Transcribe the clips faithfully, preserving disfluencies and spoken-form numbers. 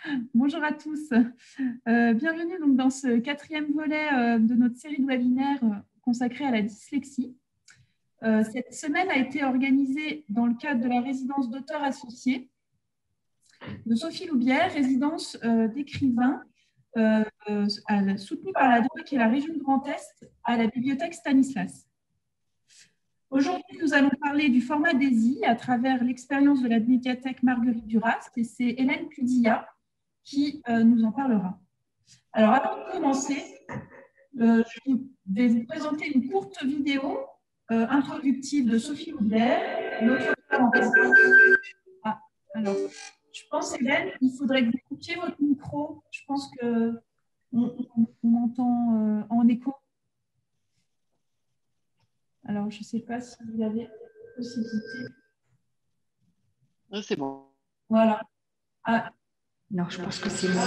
Bonjour à tous. Euh, bienvenue donc dans ce quatrième volet euh, de notre série de webinaires euh, consacrée à la dyslexie. Euh, cette semaine a été organisée dans le cadre de la résidence d'auteur associé de Sophie Loubière, résidence euh, d'écrivain euh, euh, soutenue par la D O E C et la région Grand Est à la bibliothèque Stanislas. Aujourd'hui, nous allons parler du format DESI à travers l'expérience de la médiathèque Marguerite Duras, et c'est Hélène Pudilla qui euh, nous en parlera. Alors, avant de commencer, euh, je vais vous présenter une courte vidéo euh, introductive de Sophie Loubière, notre auteure en résidence. Ah, alors, je pense, Hélène, il faudrait que vous coupiez votre micro. Je pense qu'on on, on entend euh, en écho. Alors, je ne sais pas si vous avez possibilité. Ah, c'est bon. Voilà. Ah. Non, je pense que c'est moi.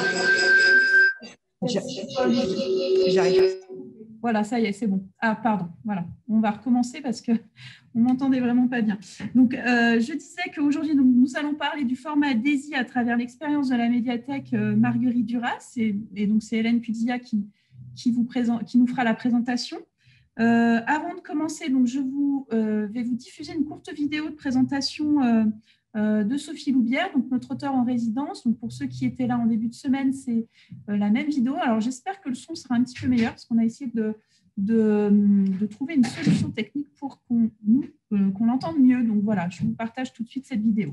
J'arrive. Voilà, ça y est, c'est bon. Ah, pardon. Voilà, on va recommencer parce que on m'entendait vraiment pas bien. Donc, euh, je disais qu'aujourd'hui, nous allons parler du format DESI à travers l'expérience de la médiathèque euh, Marguerite Duras, et, et donc c'est Hélène Pudilla qui, qui, vous présente, qui nous fera la présentation. Euh, avant de commencer, donc, je vous, euh, vais vous diffuser une courte vidéo de présentation euh, euh, de Sophie Loubière, donc notre auteure en résidence. Donc, pour ceux qui étaient là en début de semaine, c'est euh, la même vidéo. Alors, j'espère que le son sera un petit peu meilleur parce qu'on a essayé de, de, de trouver une solution technique pour qu'on euh, qu'on l'entende mieux. Donc, voilà, je vous partage tout de suite cette vidéo.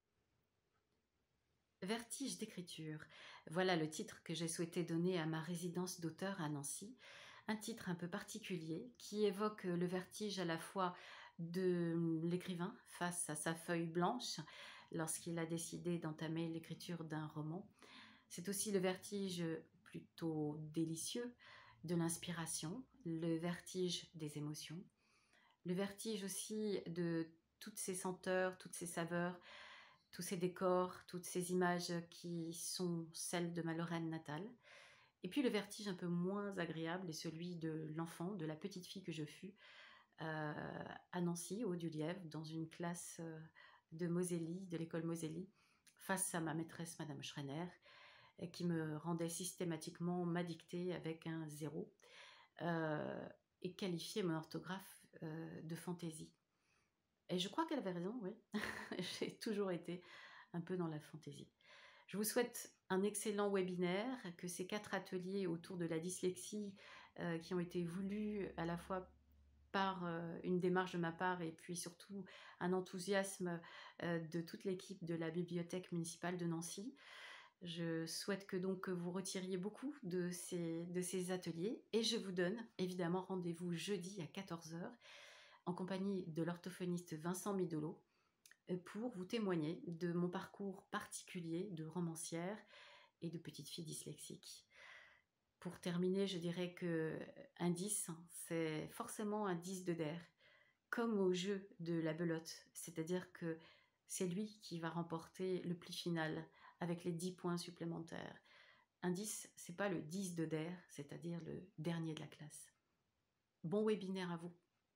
Vertige d'écriture. Voilà le titre que j'ai souhaité donner à ma résidence d'auteur à Nancy. Un titre un peu particulier qui évoque le vertige à la fois de l'écrivain face à sa feuille blanche lorsqu'il a décidé d'entamer l'écriture d'un roman. C'est aussi le vertige plutôt délicieux de l'inspiration, le vertige des émotions, le vertige aussi de toutes ces senteurs, toutes ces saveurs, tous ces décors, toutes ces images qui sont celles de ma Lorraine natale. Et puis le vertige un peu moins agréable est celui de l'enfant, de la petite fille que je fus euh, à Nancy, au Haut-du-Lièvre, dans une classe de Moselly, de l'école Moselly, face à ma maîtresse, Madame Schreiner, qui me rendait systématiquement ma dictée avec un zéro euh, et qualifiait mon orthographe euh, de fantaisie. Et je crois qu'elle avait raison, oui. J'ai toujours été un peu dans la fantaisie. Je vous souhaite un excellent webinaire, que ces quatre ateliers autour de la dyslexie euh, qui ont été voulus à la fois par euh, une démarche de ma part et puis surtout un enthousiasme euh, de toute l'équipe de la bibliothèque municipale de Nancy. Je souhaite que donc vous retiriez beaucoup de ces, de ces ateliers et je vous donne évidemment rendez-vous jeudi à quatorze heures en compagnie de l'orthophoniste Vincent Midolo pour vous témoigner de mon parcours particulier de romancière et de petite fille dyslexique. Pour terminer, je dirais qu'un dix, c'est forcément un dix de der, comme au jeu de la belote, c'est-à-dire que c'est lui qui va remporter le pli final avec les dix points supplémentaires. Un dix, c'est pas le dix de der, c'est-à-dire le dernier de la classe. Bon webinaire à vous.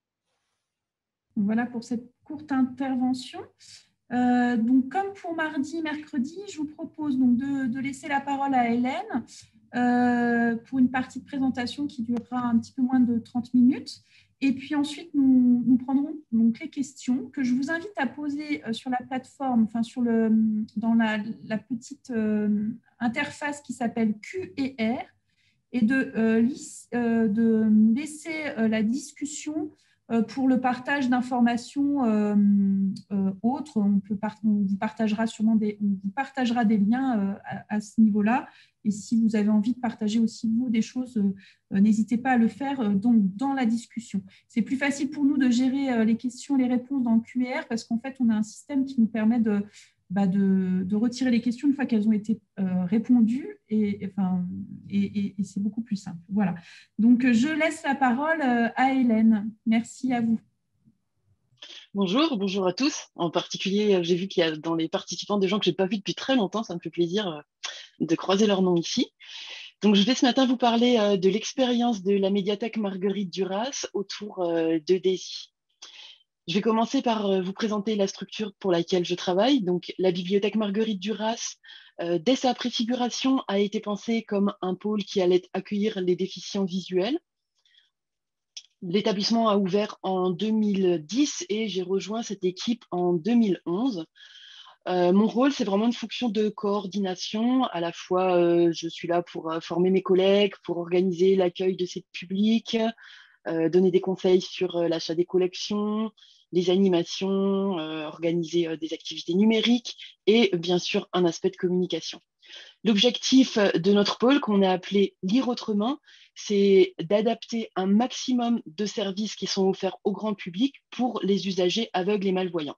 Voilà pour cette courte intervention. Euh, donc, comme pour mardi, mercredi, je vous propose donc de, de laisser la parole à Hélène euh, pour une partie de présentation qui durera un petit peu moins de trente minutes. Et puis ensuite, nous, nous prendrons donc les questions que je vous invite à poser sur la plateforme, enfin sur le, dans la, la petite euh, interface qui s'appelle Q et R, et de, euh, euh, de laisser euh, la discussion pour le partage d'informations euh, euh, autres. On, peut part, on, vous partagera sûrement des, on vous partagera des liens euh, à, à ce niveau-là. Et si vous avez envie de partager aussi, vous, des choses, euh, n'hésitez pas à le faire euh, donc, dans la discussion. C'est plus facile pour nous de gérer euh, les questions et les réponses dans le Q et R parce qu'en fait, on a un système qui nous permet de, bah de, de retirer les questions une fois qu'elles ont été euh, répondues et, enfin, et, et, et c'est beaucoup plus simple. Voilà. Donc, je laisse la parole à Hélène. Merci à vous. Bonjour, bonjour à tous. En particulier, j'ai vu qu'il y a dans les participants des gens que je n'ai pas vus depuis très longtemps. Ça me fait plaisir de croiser leur nom ici. Donc, je vais ce matin vous parler de l'expérience de la médiathèque Marguerite Duras autour de DESI. Je vais commencer par euh, vous présenter la structure pour laquelle je travaille. Donc, la bibliothèque Marguerite Duras, euh, dès sa préfiguration, a été pensée comme un pôle qui allait accueillir les déficients visuels. L'établissement a ouvert en deux mille dix et j'ai rejoint cette équipe en deux mille onze. Euh, mon rôle, c'est vraiment une fonction de coordination. À la fois, euh, je suis là pour euh, former mes collègues, pour organiser l'accueil de ces publics, euh, donner des conseils sur euh, l'achat des collections, les animations, euh, organiser euh, des activités numériques et bien sûr un aspect de communication. L'objectif de notre pôle, qu'on a appelé Lire autrement, c'est d'adapter un maximum de services qui sont offerts au grand public pour les usagers aveugles et malvoyants.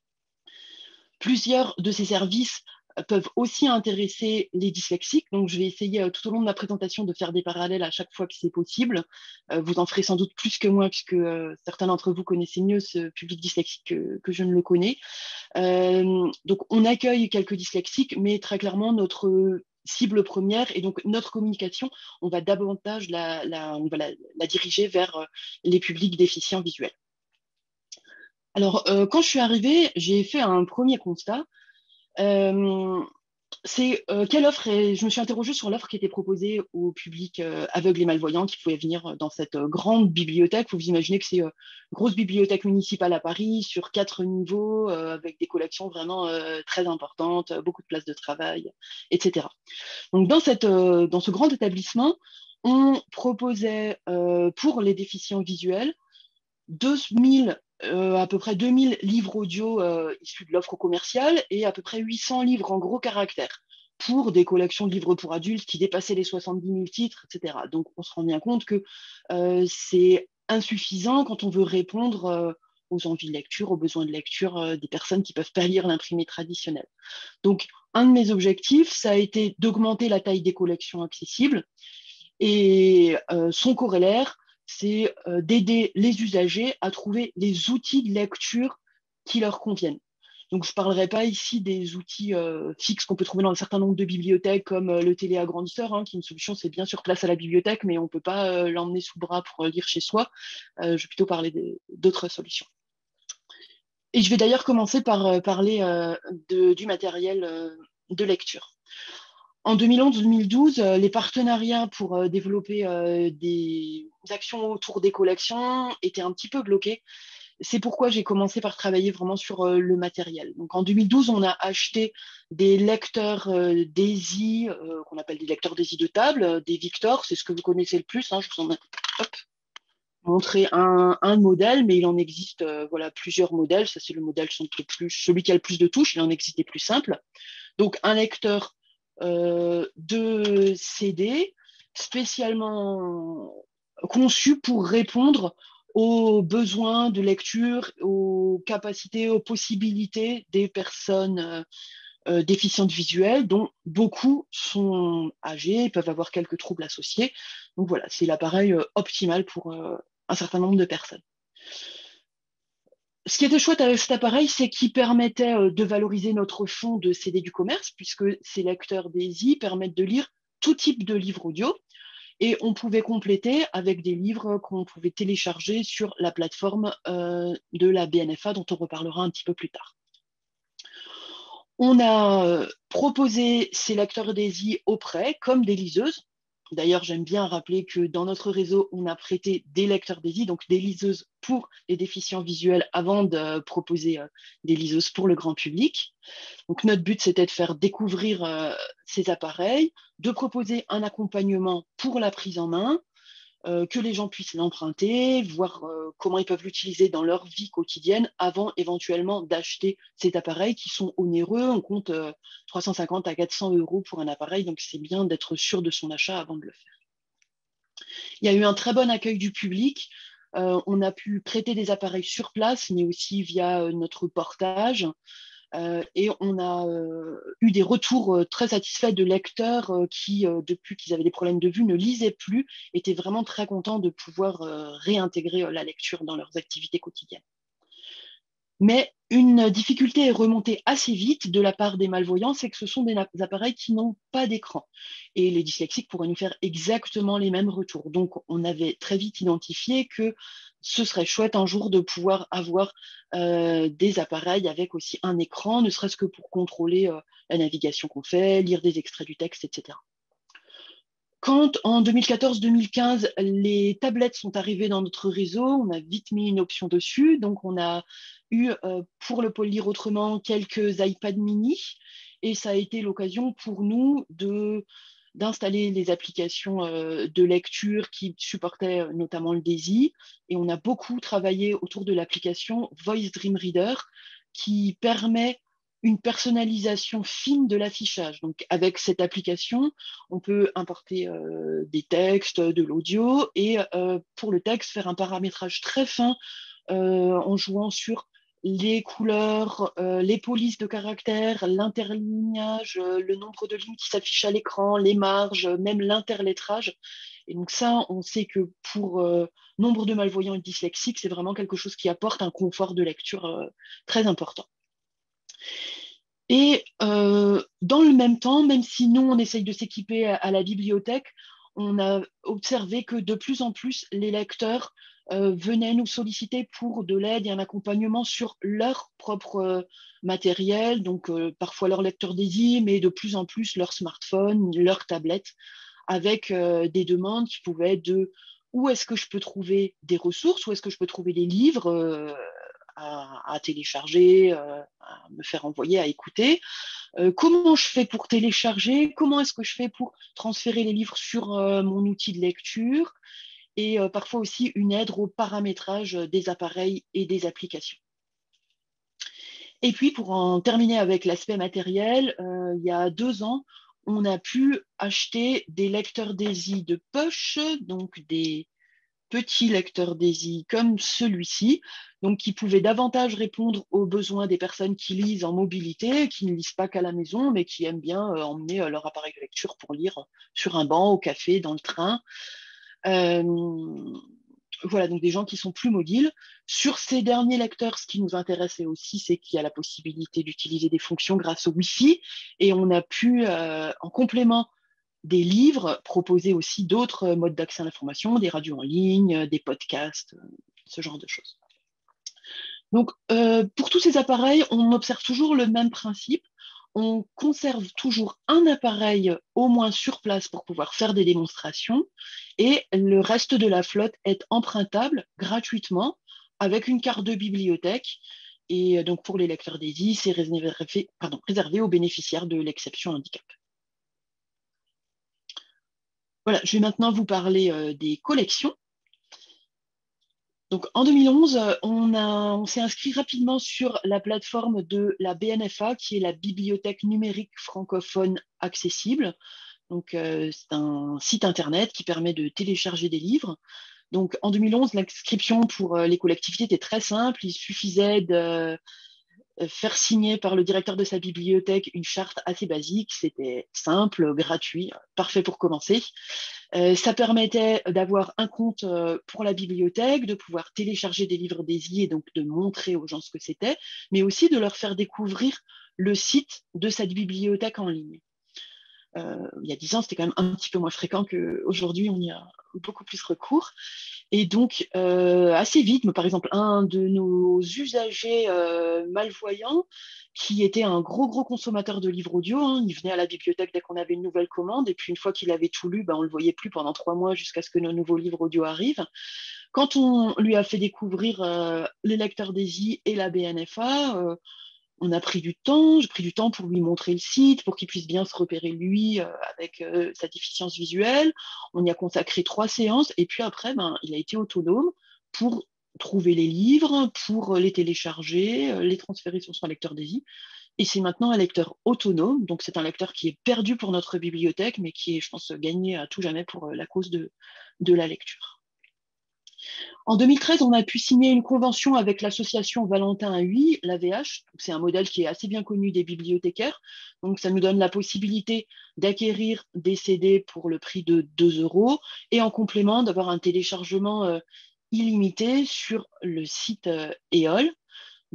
Plusieurs de ces services peuvent aussi intéresser les dyslexiques. Donc, je vais essayer tout au long de ma présentation de faire des parallèles à chaque fois que c'est possible. Vous en ferez sans doute plus que moi, puisque certains d'entre vous connaissez mieux ce public dyslexique que, que je ne le connais. Euh, donc, on accueille quelques dyslexiques, mais très clairement, notre cible première et donc notre communication, on va davantage la, la, on va la, la diriger vers les publics déficients visuels. Alors, euh, quand je suis arrivée, j'ai fait un premier constat. Euh, c'est euh, quelle offre est... Je me suis interrogée sur l'offre qui était proposée au public euh, aveugle et malvoyant qui pouvait venir dans cette euh, grande bibliothèque. Vous imaginez que c'est euh, une grosse bibliothèque municipale à Paris sur quatre niveaux euh, avec des collections vraiment euh, très importantes, beaucoup de places de travail, et cetera. Donc, dans, cette, euh, dans ce grand établissement, on proposait euh, pour les déficients visuels deux mille, euh, à peu près deux mille livres audio euh, issus de l'offre commerciale et à peu près huit cents livres en gros caractères pour des collections de livres pour adultes qui dépassaient les soixante-dix mille titres, et cetera. Donc, on se rend bien compte que euh, c'est insuffisant quand on veut répondre euh, aux envies de lecture, aux besoins de lecture euh, des personnes qui ne peuvent pas lire l'imprimé traditionnel. Donc, un de mes objectifs, ça a été d'augmenter la taille des collections accessibles et euh, son corollaire, c'est euh, d'aider les usagers à trouver les outils de lecture qui leur conviennent. Donc, je ne parlerai pas ici des outils euh, fixes qu'on peut trouver dans un certain nombre de bibliothèques, comme euh, le téléagrandisseur, hein, qui est une solution, c'est bien sur place à la bibliothèque, mais on ne peut pas euh, l'emmener sous le bras pour euh, lire chez soi. Euh, je vais plutôt parler d'autres solutions. Et je vais d'ailleurs commencer par euh, parler euh, de, du matériel euh, de lecture. En deux mille onze deux mille douze, euh, les partenariats pour euh, développer euh, des actions autour des collections étaient un petit peu bloqués. C'est pourquoi j'ai commencé par travailler vraiment sur euh, le matériel. Donc, en deux mille douze, on a acheté des lecteurs euh, DAISY, euh, qu'on appelle des lecteurs DAISY de table, euh, des Victor, c'est ce que vous connaissez le plus. Hein, je vous en ai hop, montré un, un modèle, mais il en existe euh, voilà, plusieurs modèles. Ça, c'est le modèle le plus, celui qui a le plus de touches. Il en existe des plus simples. Donc, un lecteur Euh, de C D spécialement conçu pour répondre aux besoins de lecture, aux capacités, aux possibilités des personnes euh, déficientes visuelles, dont beaucoup sont âgées, peuvent avoir quelques troubles associés. Donc voilà, c'est l'appareil euh, optimal pour euh, un certain nombre de personnes. Ce qui était chouette avec cet appareil, c'est qu'il permettait de valoriser notre fonds de C D du commerce, puisque ces lecteurs DAISY permettent de lire tout type de livres audio. Et on pouvait compléter avec des livres qu'on pouvait télécharger sur la plateforme euh, de la B N F A, dont on reparlera un petit peu plus tard. On a proposé ces lecteurs DAISY au prêt comme des liseuses. D'ailleurs, j'aime bien rappeler que dans notre réseau, on a prêté des lecteurs DAISY, donc des liseuses pour les déficients visuels avant de proposer euh, des liseuses pour le grand public. Donc, notre but, c'était de faire découvrir euh, ces appareils, de proposer un accompagnement pour la prise en main, euh, que les gens puissent l'emprunter, voir euh, comment ils peuvent l'utiliser dans leur vie quotidienne avant éventuellement d'acheter cet appareil qui sont onéreux. On compte euh, trois cent cinquante à quatre cents euros pour un appareil, donc c'est bien d'être sûr de son achat avant de le faire. Il y a eu un très bon accueil du public. Euh, on a pu prêter des appareils sur place, mais aussi via euh, notre portage. Euh, et on a euh, eu des retours euh, très satisfaits de lecteurs euh, qui, euh, depuis qu'ils avaient des problèmes de vue, ne lisaient plus, étaient vraiment très contents de pouvoir euh, réintégrer euh, la lecture dans leurs activités quotidiennes. Mais une difficulté est remontée assez vite de la part des malvoyants, c'est que ce sont des appareils qui n'ont pas d'écran. Et les dyslexiques pourraient nous faire exactement les mêmes retours. Donc, on avait très vite identifié que ce serait chouette un jour de pouvoir avoir euh, des appareils avec aussi un écran, ne serait-ce que pour contrôler euh, la navigation qu'on fait, lire des extraits du texte, et cetera. Quand en deux mille quatorze deux mille quinze, les tablettes sont arrivées dans notre réseau, on a vite mis une option dessus. Donc, on a eu euh, pour le pôle Lire Autrement quelques iPad mini et ça a été l'occasion pour nous de, d'installer les applications euh, de lecture qui supportaient euh, notamment le DAISY. Et on a beaucoup travaillé autour de l'application Voice Dream Reader qui permet une personnalisation fine de l'affichage. Donc, avec cette application, on peut importer euh, des textes, de l'audio, et euh, pour le texte, faire un paramétrage très fin euh, en jouant sur les couleurs, euh, les polices de caractères, l'interlignage, euh, le nombre de lignes qui s'affichent à l'écran, les marges, même l'interlettrage. Et donc ça, on sait que pour euh, nombre de malvoyants et dyslexiques, c'est vraiment quelque chose qui apporte un confort de lecture euh, très important. Et euh, dans le même temps, même si nous, on essaye de s'équiper à, à la bibliothèque, on a observé que de plus en plus, les lecteurs euh, venaient nous solliciter pour de l'aide et un accompagnement sur leur propre euh, matériel, donc euh, parfois leur lecteur DAISY, mais de plus en plus leur smartphone, leur tablette, avec euh, des demandes qui pouvaient être de où est-ce que je peux trouver des ressources, où est-ce que je peux trouver des livres euh, À, à télécharger, euh, à me faire envoyer, à écouter. Euh, comment je fais pour télécharger? Comment est-ce que je fais pour transférer les livres sur euh, mon outil de lecture? Et euh, parfois aussi une aide au paramétrage des appareils et des applications. Et puis, pour en terminer avec l'aspect matériel, euh, il y a deux ans, on a pu acheter des lecteurs DAISY de poche, donc des petits lecteurs DAISY comme celui-ci, donc qui pouvaient davantage répondre aux besoins des personnes qui lisent en mobilité, qui ne lisent pas qu'à la maison, mais qui aiment bien euh, emmener euh, leur appareil de lecture pour lire sur un banc, au café, dans le train. Euh, voilà, donc des gens qui sont plus mobiles. Sur ces derniers lecteurs, ce qui nous intéressait aussi, c'est qu'il y a la possibilité d'utiliser des fonctions grâce au Wi-Fi, et on a pu, euh, en complément des livres, proposer aussi d'autres modes d'accès à l'information, des radios en ligne, des podcasts, ce genre de choses. Donc, euh, pour tous ces appareils, on observe toujours le même principe. On conserve toujours un appareil au moins sur place pour pouvoir faire des démonstrations et le reste de la flotte est empruntable gratuitement avec une carte de bibliothèque. Et donc, pour les lecteurs DAISY, c'est réservé, pardon, réservé aux bénéficiaires de l'exception handicap. Voilà, je vais maintenant vous parler euh, des collections. Donc, en deux mille onze, on, a, on s'est inscrit rapidement sur la plateforme de la B N F A, qui est la Bibliothèque numérique francophone accessible. Donc, euh, c'est un site internet qui permet de télécharger des livres. Donc, en deux mille onze, l'inscription pour les collectivités était très simple. Il suffisait de faire signer par le directeur de sa bibliothèque une charte assez basique. C'était simple, gratuit, parfait pour commencer. Euh, ça permettait d'avoir un compte euh, pour la bibliothèque, de pouvoir télécharger des livres DAISY et donc de montrer aux gens ce que c'était, mais aussi de leur faire découvrir le site de cette bibliothèque en ligne. Euh, il y a dix ans, c'était quand même un petit peu moins fréquent qu'aujourd'hui, on y a beaucoup plus recours. Et donc, euh, assez vite, mais par exemple, un de nos usagers euh, malvoyants, qui était un gros, gros consommateur de livres audio, hein, il venait à la bibliothèque dès qu'on avait une nouvelle commande, et puis une fois qu'il avait tout lu, ben, on ne le voyait plus pendant trois mois jusqu'à ce que nos nouveaux livres audio arrivent. Quand on lui a fait découvrir euh, les lecteurs DAISY et la B N F A, euh, on a pris du temps, j'ai pris du temps pour lui montrer le site, pour qu'il puisse bien se repérer lui euh, avec euh, sa déficience visuelle. On y a consacré trois séances et puis après, ben, il a été autonome pour trouver les livres, pour les télécharger, euh, les transférer sur son lecteur DAISY. Et c'est maintenant un lecteur autonome, donc c'est un lecteur qui est perdu pour notre bibliothèque, mais qui est, je pense, gagné à tout jamais pour euh, la cause de, de la lecture. En deux mille treize, on a pu signer une convention avec l'association Valentin à Huy, l'A V H. C'est un modèle qui est assez bien connu des bibliothécaires. Donc, ça nous donne la possibilité d'acquérir des C D pour le prix de deux euros et en complément d'avoir un téléchargement euh, illimité sur le site euh, Éole.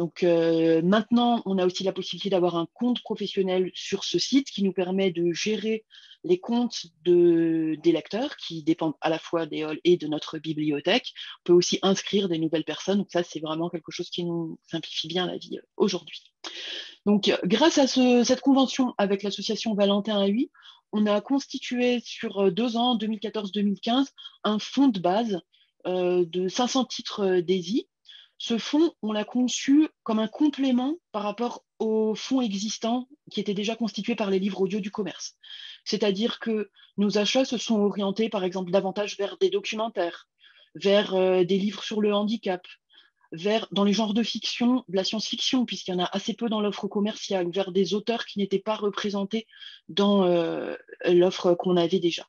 Donc euh, maintenant, on a aussi la possibilité d'avoir un compte professionnel sur ce site qui nous permet de gérer les comptes de, des lecteurs qui dépendent à la fois d'Éole et de notre bibliothèque. On peut aussi inscrire des nouvelles personnes. Donc ça, c'est vraiment quelque chose qui nous simplifie bien la vie aujourd'hui. Donc grâce à ce, cette convention avec l'association Valentin A huit, on a constitué sur deux ans, deux mille quatorze deux mille quinze, un fonds de base euh, de cinq cents titres D E S I. Ce fonds, on l'a conçu comme un complément par rapport au fonds existant qui était déjà constitué par les livres audio du commerce. C'est-à-dire que nos achats se sont orientés, par exemple, davantage vers des documentaires, vers euh, des livres sur le handicap, vers, dans les genres de fiction, de la science-fiction, puisqu'il y en a assez peu dans l'offre commerciale, vers des auteurs qui n'étaient pas représentés dans euh, l'offre qu'on avait déjà.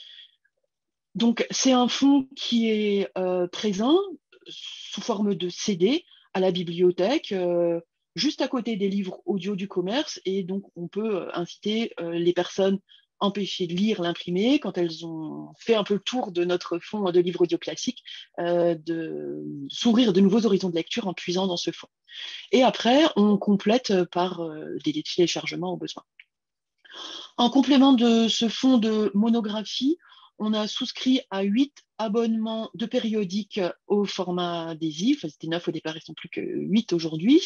Donc, c'est un fonds qui est euh, présent sous forme de C D à la bibliothèque, euh, juste à côté des livres audio du commerce, et donc on peut inciter euh, les personnes empêchées de lire l'imprimé, quand elles ont fait un peu le tour de notre fonds de livres audio classiques, euh, de s'ouvrir de nouveaux horizons de lecture en puisant dans ce fonds. Et après, on complète par euh, des téléchargements au besoin. En complément de ce fonds de monographie, on a souscrit à huit abonnements de périodiques au format D E S I. Enfin, c'était neuf au départ, ils ne sont plus que huit aujourd'hui.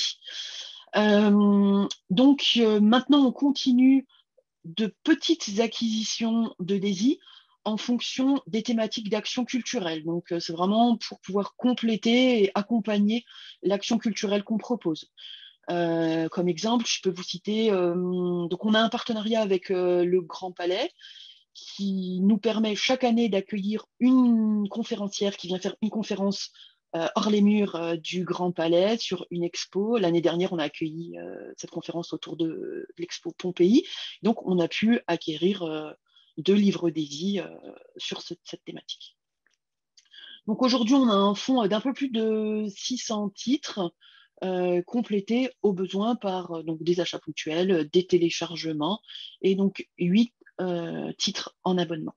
Euh, donc euh, maintenant, on continue de petites acquisitions de D E S I en fonction des thématiques d'action culturelle. Donc, euh, c'est vraiment pour pouvoir compléter et accompagner l'action culturelle qu'on propose. Euh, comme exemple, je peux vous citer, euh, donc on a un partenariat avec euh, le Grand Palais qui nous permet chaque année d'accueillir une conférencière qui vient faire une conférence euh, hors les murs euh, du Grand Palais sur une expo. L'année dernière, on a accueilli euh, cette conférence autour de, de l'expo Pompéi. Donc, on a pu acquérir euh, deux livres D E S I euh, sur ce, cette thématique. Donc, aujourd'hui, on a un fonds d'un peu plus de six cents titres euh, complétés au besoin par euh, donc, des achats ponctuels, des téléchargements et donc huit Euh, titres en abonnement.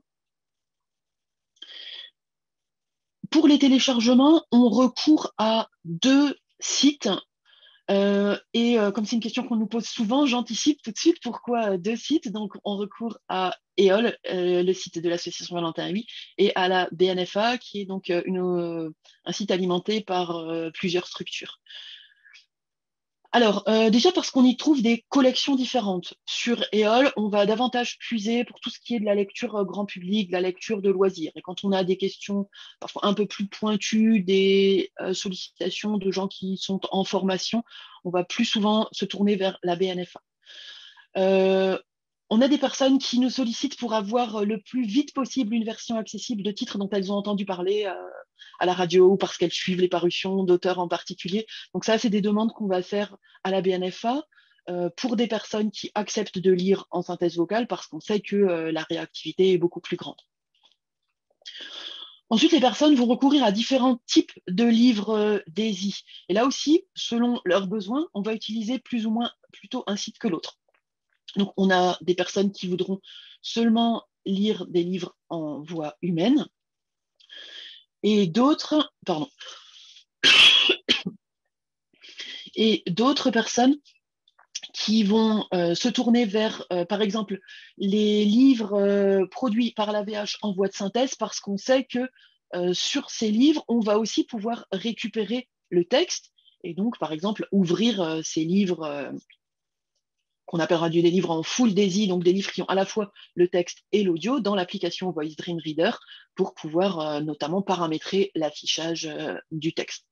Pour les téléchargements, on recourt à deux sites. Euh, et euh, comme c'est une question qu'on nous pose souvent, j'anticipe tout de suite pourquoi deux sites. Donc, on recourt à Éole, euh, le site de l'association Valentin A huit, et à la B N F A, qui est donc euh, une, euh, un site alimenté par euh, plusieurs structures. Alors, euh, déjà parce qu'on y trouve des collections différentes. Sur Éole, on va davantage puiser pour tout ce qui est de la lecture euh, grand public, de la lecture de loisirs. Et quand on a des questions parfois un peu plus pointues, des euh, sollicitations de gens qui sont en formation, on va plus souvent se tourner vers la B N F A. Euh, on a des personnes qui nous sollicitent pour avoir le plus vite possible une version accessible de titres dont elles ont entendu parler euh, à la radio ou parce qu'elles suivent les parutions d'auteurs en particulier. Donc ça, c'est des demandes qu'on va faire à la B N F A euh, pour des personnes qui acceptent de lire en synthèse vocale parce qu'on sait que euh, la réactivité est beaucoup plus grande. Ensuite, les personnes vont recourir à différents types de livres euh, D E S I. Et là aussi, selon leurs besoins, on va utiliser plus ou moins plutôt un site que l'autre. Donc, on a des personnes qui voudront seulement lire des livres en voix humaine et d'autres, pardon, et d'autres personnes qui vont euh, se tourner vers, euh, par exemple, les livres euh, produits par l'A V H en voie de synthèse parce qu'on sait que euh, sur ces livres, on va aussi pouvoir récupérer le texte et donc, par exemple, ouvrir euh, ces livres euh, qu'on appellera des livres en full D E S I, donc des livres qui ont à la fois le texte et l'audio dans l'application Voice Dream Reader pour pouvoir euh, notamment paramétrer l'affichage euh, du texte.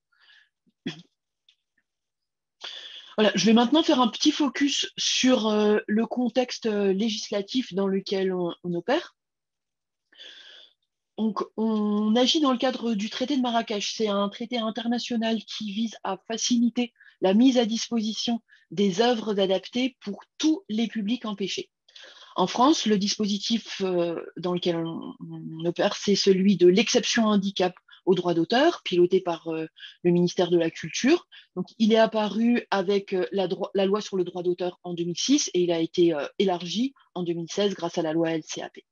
Voilà, je vais maintenant faire un petit focus sur euh, le contexte euh, législatif dans lequel on, on opère. Donc, on agit dans le cadre du traité de Marrakech. C'est un traité international qui vise à faciliter la mise à disposition des œuvres adaptées pour tous les publics empêchés. En France, le dispositif euh, dans lequel on, on opère, c'est celui de l'exception handicap au droit d'auteur, piloté par euh, le ministère de la Culture. Donc, il est apparu avec euh, la, la loi sur le droit d'auteur en deux mille six et il a été euh, élargi en deux mille seize grâce à la loi L C A P.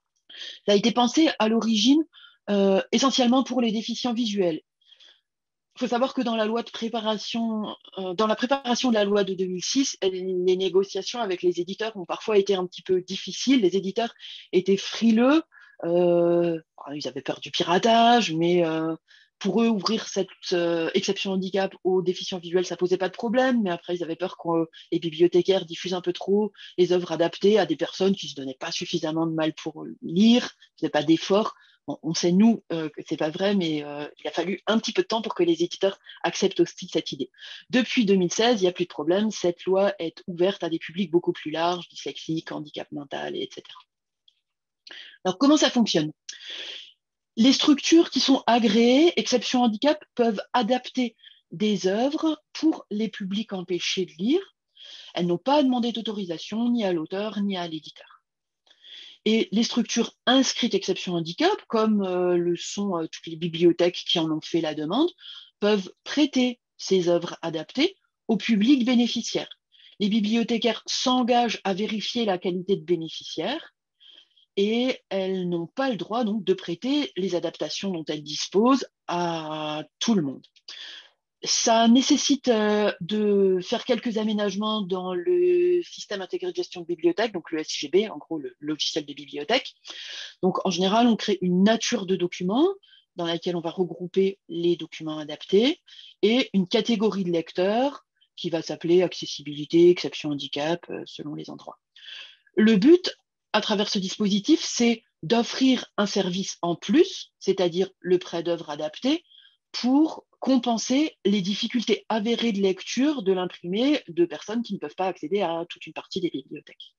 Ça a été pensé à l'origine euh, essentiellement pour les déficients visuels. Il faut savoir que dans la loi de préparation, euh, dans la préparation de la loi de deux mille six, les négociations avec les éditeurs ont parfois été un petit peu difficiles. Les éditeurs étaient frileux, euh, ils avaient peur du piratage, mais euh, pour eux, ouvrir cette euh, exception handicap aux déficients visuels, ça posait pas de problème. Mais après, ils avaient peur que euh, les bibliothécaires diffusent un peu trop les œuvres adaptées à des personnes qui se donnaient pas suffisamment de mal pour lire, qui faisaient pas d'efforts. Bon, on sait, nous, euh, que c'est pas vrai, mais euh, il a fallu un petit peu de temps pour que les éditeurs acceptent aussi cette idée. Depuis deux mille seize, il n'y a plus de problème. Cette loi est ouverte à des publics beaucoup plus larges, dyslexiques, handicap mental, et cetera. Alors, comment ça fonctionne? Les structures qui sont agréées, exception handicap, peuvent adapter des œuvres pour les publics empêchés de lire. Elles n'ont pas à demander d'autorisation ni à l'auteur ni à l'éditeur. Et les structures inscrites exception handicap, comme euh, le sont euh, toutes les bibliothèques qui en ont fait la demande, peuvent prêter ces œuvres adaptées au public bénéficiaire. Les bibliothécaires s'engagent à vérifier la qualité de bénéficiaire et elles n'ont pas le droit donc de prêter les adaptations dont elles disposent à tout le monde. Ça nécessite euh, de faire quelques aménagements dans le système intégré de gestion de bibliothèque, donc le S I G B, en gros le logiciel de bibliothèque. Donc en général, on crée une nature de documents dans laquelle on va regrouper les documents adaptés et une catégorie de lecteurs qui va s'appeler accessibilité, exception handicap, euh, selon les endroits. Le but, à travers ce dispositif, c'est d'offrir un service en plus, c'est-à-dire le prêt d'œuvres adaptées, pour compenser les difficultés avérées de lecture de l'imprimé de personnes qui ne peuvent pas accéder à toute une partie des bibliothèques.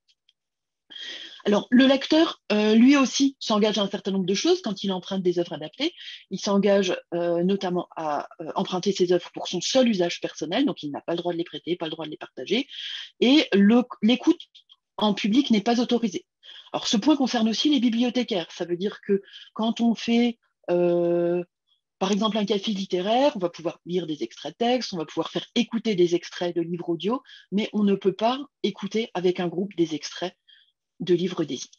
Alors, le lecteur, euh, lui aussi, s'engage à un certain nombre de choses quand il emprunte des œuvres adaptées. Il s'engage euh, notamment à euh, emprunter ses œuvres pour son seul usage personnel, donc il n'a pas le droit de les prêter, pas le droit de les partager, et l'écoute en public n'est pas autorisée. Alors, ce point concerne aussi les bibliothécaires. Ça veut dire que quand on fait... Euh, Par exemple, un café littéraire, on va pouvoir lire des extraits de texte, on va pouvoir faire écouter des extraits de livres audio, mais on ne peut pas écouter avec un groupe des extraits de livres désignés.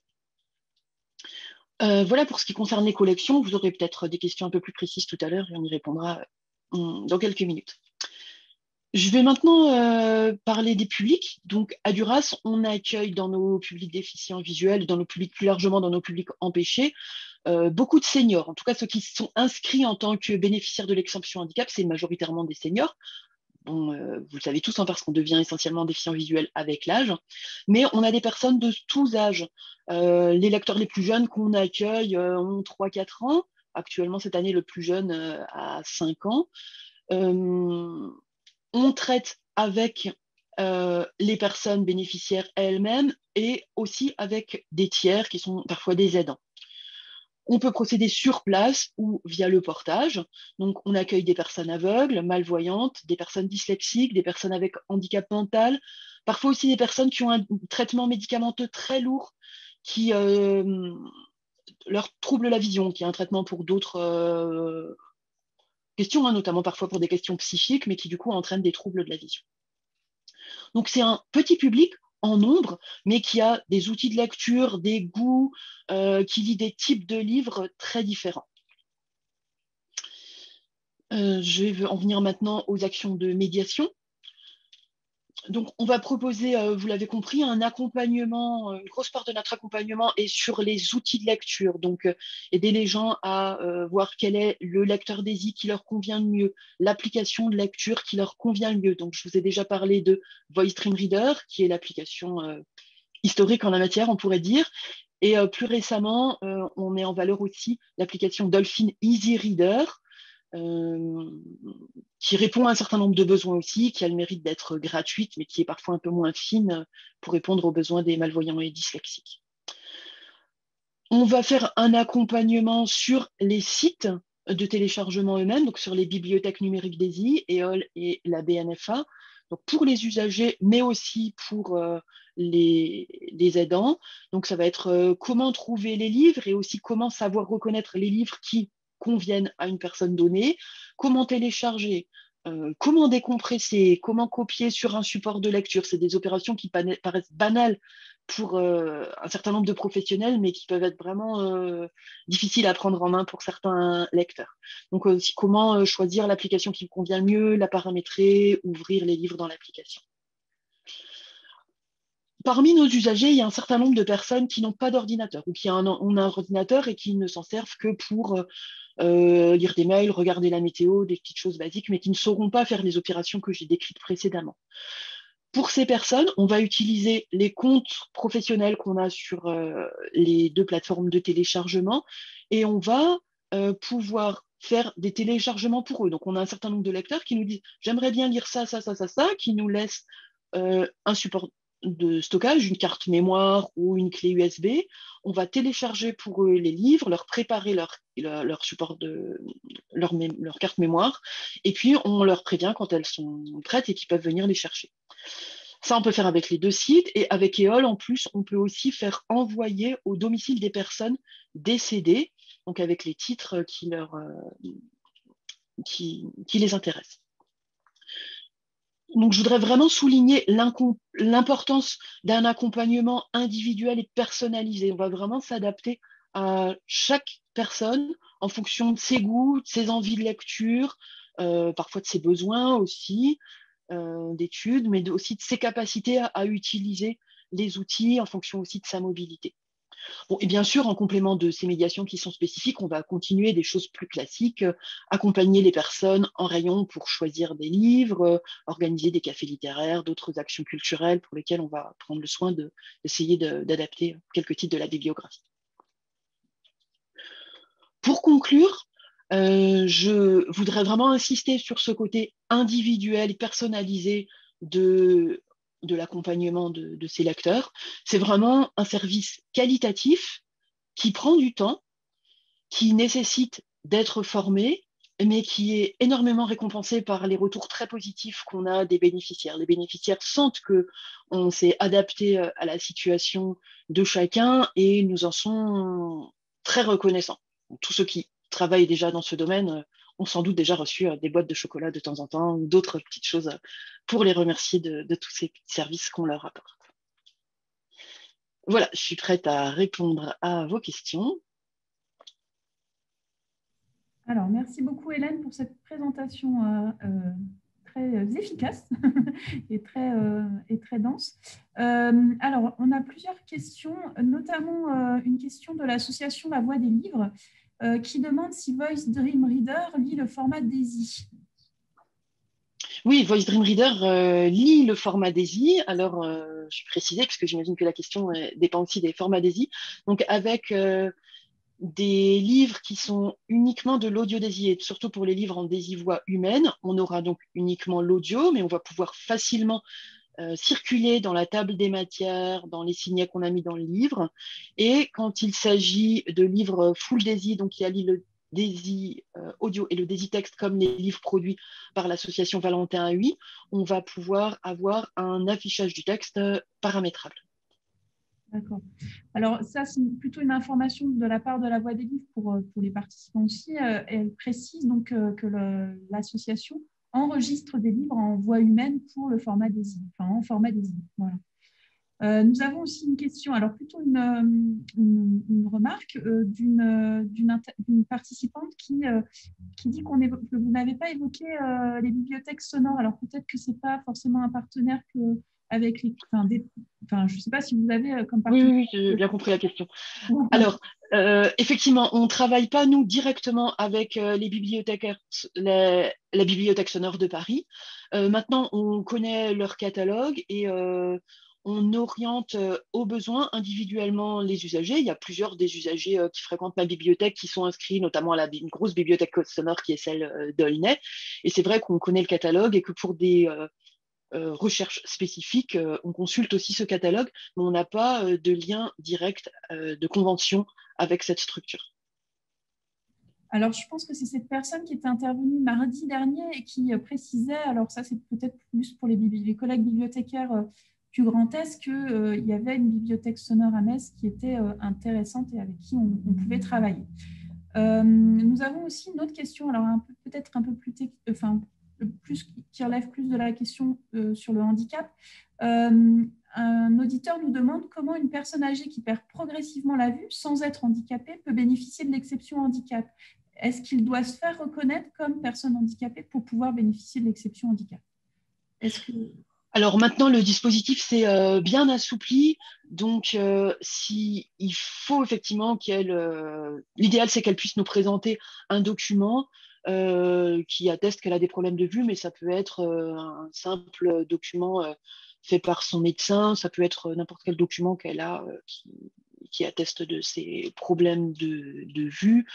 Euh, voilà pour ce qui concerne les collections. Vous aurez peut-être des questions un peu plus précises tout à l'heure et on y répondra hum, dans quelques minutes. Je vais maintenant euh, parler des publics. Donc, à Duras, on accueille dans nos publics déficients visuels, dans nos publics plus largement, dans nos publics empêchés, euh, beaucoup de seniors. En tout cas, ceux qui sont inscrits en tant que bénéficiaires de l'exemption handicap, c'est majoritairement des seniors. Bon, euh, vous le savez tous, hein, parce qu'on devient essentiellement déficient visuel avec l'âge. Mais on a des personnes de tous âges. Euh, les lecteurs les plus jeunes qu'on accueille euh, ont trois quatre ans. Actuellement, cette année, le plus jeune euh, a cinq ans. Euh, on traite avec euh, les personnes bénéficiaires elles-mêmes et aussi avec des tiers qui sont parfois des aidants. On peut procéder sur place ou via le portage. Donc, on accueille des personnes aveugles, malvoyantes, des personnes dyslexiques, des personnes avec handicap mental, parfois aussi des personnes qui ont un traitement médicamenteux très lourd, qui euh, leur trouble la vision, qui a un traitement pour d'autres euh, questions, hein, notamment parfois pour des questions psychiques, mais qui du coup entraînent des troubles de la vision. Donc c'est un petit public en nombre, mais qui a des outils de lecture, des goûts, euh, qui lit des types de livres très différents. Euh, je vais en venir maintenant aux actions de médiation. Donc, on va proposer, euh, vous l'avez compris, un accompagnement, une grosse part de notre accompagnement est sur les outils de lecture. Donc, euh, aider les gens à euh, voir quel est le lecteur D E S I qui leur convient le mieux, l'application de lecture qui leur convient le mieux. Donc, je vous ai déjà parlé de Voice Dream Reader, qui est l'application euh, historique en la matière, on pourrait dire. Et euh, plus récemment, euh, on met en valeur aussi l'application Dolphin Easy Reader, Euh, qui répond à un certain nombre de besoins aussi, qui a le mérite d'être gratuite, mais qui est parfois un peu moins fine pour répondre aux besoins des malvoyants et dyslexiques. On va faire un accompagnement sur les sites de téléchargement eux-mêmes, donc sur les bibliothèques numériques D E S I, E O L et la B N F A, donc pour les usagers, mais aussi pour euh, les, les aidants. Donc ça va être euh, comment trouver les livres et aussi comment savoir reconnaître les livres qui conviennent à une personne donnée, comment télécharger euh, comment décompresser, comment copier sur un support de lecture. C'est des opérations qui paraissent banales pour euh, un certain nombre de professionnels, mais qui peuvent être vraiment euh, difficiles à prendre en main pour certains lecteurs. Donc aussi, comment euh, choisir l'application qui vous convient le mieux, la paramétrer, ouvrir les livres dans l'application. Parmi nos usagers, il y a un certain nombre de personnes qui n'ont pas d'ordinateur ou qui ont un, ont un ordinateur et qui ne s'en servent que pour euh, lire des mails, regarder la météo, des petites choses basiques, mais qui ne sauront pas faire les opérations que j'ai décrites précédemment. Pour ces personnes, on va utiliser les comptes professionnels qu'on a sur euh, les deux plateformes de téléchargement et on va euh, pouvoir faire des téléchargements pour eux. Donc, on a un certain nombre de lecteurs qui nous disent « j'aimerais bien lire ça, ça, ça, ça, ça », qui nous laissent euh, un support de stockage, une carte mémoire ou une clé U S B. On va télécharger pour eux les livres, leur préparer leur, leur, leur support de leur, leur carte mémoire, et puis on leur prévient quand elles sont prêtes et qu'ils peuvent venir les chercher. Ça, on peut faire avec les deux sites, et avec Éole, en plus, on peut aussi faire envoyer au domicile des personnes décédées, donc avec les titres qui, leur, euh, qui, qui les intéressent. Donc, je voudrais vraiment souligner l'importance d'un accompagnement individuel et personnalisé. On va vraiment s'adapter à chaque personne en fonction de ses goûts, de ses envies de lecture, euh, parfois de ses besoins aussi euh, d'études, mais aussi de ses capacités à, à utiliser les outils en fonction aussi de sa mobilité. Bon, et bien sûr, en complément de ces médiations qui sont spécifiques, on va continuer des choses plus classiques, euh, accompagner les personnes en rayon pour choisir des livres, euh, organiser des cafés littéraires, d'autres actions culturelles pour lesquelles on va prendre le soin d'essayer de, d'adapter quelques titres de la bibliographie. Pour conclure, euh, je voudrais vraiment insister sur ce côté individuel et personnalisé de de l'accompagnement de, de ces lecteurs. C'est vraiment un service qualitatif qui prend du temps, qui nécessite d'être formé, mais qui est énormément récompensé par les retours très positifs qu'on a des bénéficiaires. Les bénéficiaires sentent qu'on s'est adapté à la situation de chacun et nous en sont très reconnaissants. Tous ceux qui travaillent déjà dans ce domaine ont sans doute déjà reçu des boîtes de chocolat de temps en temps ou d'autres petites choses pour les remercier de, de tous ces services qu'on leur apporte. Voilà, je suis prête à répondre à vos questions. Alors, merci beaucoup Hélène pour cette présentation euh, euh, très efficace et, très, euh, et très dense. Euh, alors, on a plusieurs questions, notamment euh, une question de l'association La Voix des Livres euh, qui demande si Voice Dream Reader lit le format DAISY. Oui, Voice Dream Reader euh, lit le format DAISY. Alors, euh, je suis précisée parce que j'imagine que la question euh, dépend aussi des formats DAISY. Donc, avec euh, des livres qui sont uniquement de l'audio DAISY et surtout pour les livres en DAISY voix humaine, on aura donc uniquement l'audio, mais on va pouvoir facilement euh, circuler dans la table des matières, dans les signets qu'on a mis dans le livre. Et quand il s'agit de livres full DAISY, donc il y a le DAISY euh, audio et le DAISY texte comme les livres produits par l'association Valentin A U I, on va pouvoir avoir un affichage du texte paramétrable. D'accord. Alors, ça, c'est plutôt une information de la part de la Voix des Livres pour, pour les participants aussi. Elle précise donc que l'association enregistre des livres en voix humaine pour le format DAISY, enfin en format DAISY. Voilà. Euh, nous avons aussi une question, alors plutôt une, une, une remarque euh, d'une participante qui, euh, qui dit qu'on que vous n'avez pas évoqué euh, les bibliothèques sonores. Alors peut-être que ce n'est pas forcément un partenaire que, avec les, enfin, des, enfin, je ne sais pas si vous avez euh, comme partenaire. Oui, oui, j'ai bien compris la question. Alors, euh, effectivement, on ne travaille pas, nous, directement avec euh, les bibliothécaires, la, la bibliothèque sonore de Paris. Euh, maintenant, on connaît leur catalogue et euh, on oriente euh, aux besoins individuellement les usagers. Il y a plusieurs des usagers euh, qui fréquentent ma bibliothèque qui sont inscrits notamment à la, une grosse bibliothèque sonore qui est celle euh, d'Aulnay. Et c'est vrai qu'on connaît le catalogue et que pour des euh, euh, recherches spécifiques, euh, on consulte aussi ce catalogue, mais on n'a pas euh, de lien direct euh, de convention avec cette structure. Alors, je pense que c'est cette personne qui était intervenue mardi dernier et qui euh, précisait, alors ça c'est peut-être plus pour les, les collègues bibliothécaires euh, du Grand Est, qu'il euh, y avait une bibliothèque sonore à Metz qui était euh, intéressante et avec qui on, on pouvait travailler. Euh, nous avons aussi une autre question, alors peut-être un peu plus, enfin, plus, qui relève plus de la question euh, sur le handicap. Euh, un auditeur nous demande comment une personne âgée qui perd progressivement la vue sans être handicapée peut bénéficier de l'exception handicap. Est-ce qu'il doit se faire reconnaître comme personne handicapée pour pouvoir bénéficier de l'exception handicap? Est-ce que... Alors maintenant, le dispositif s'est euh, bien assoupli. Donc, euh, si, il faut effectivement qu'elle... Euh, l'idéal, c'est qu'elle puisse nous présenter un document euh, qui atteste qu'elle a des problèmes de vue, mais ça peut être euh, un simple document euh, fait par son médecin, ça peut être n'importe quel document qu'elle a euh, qui, qui atteste de ses problèmes de, de vue.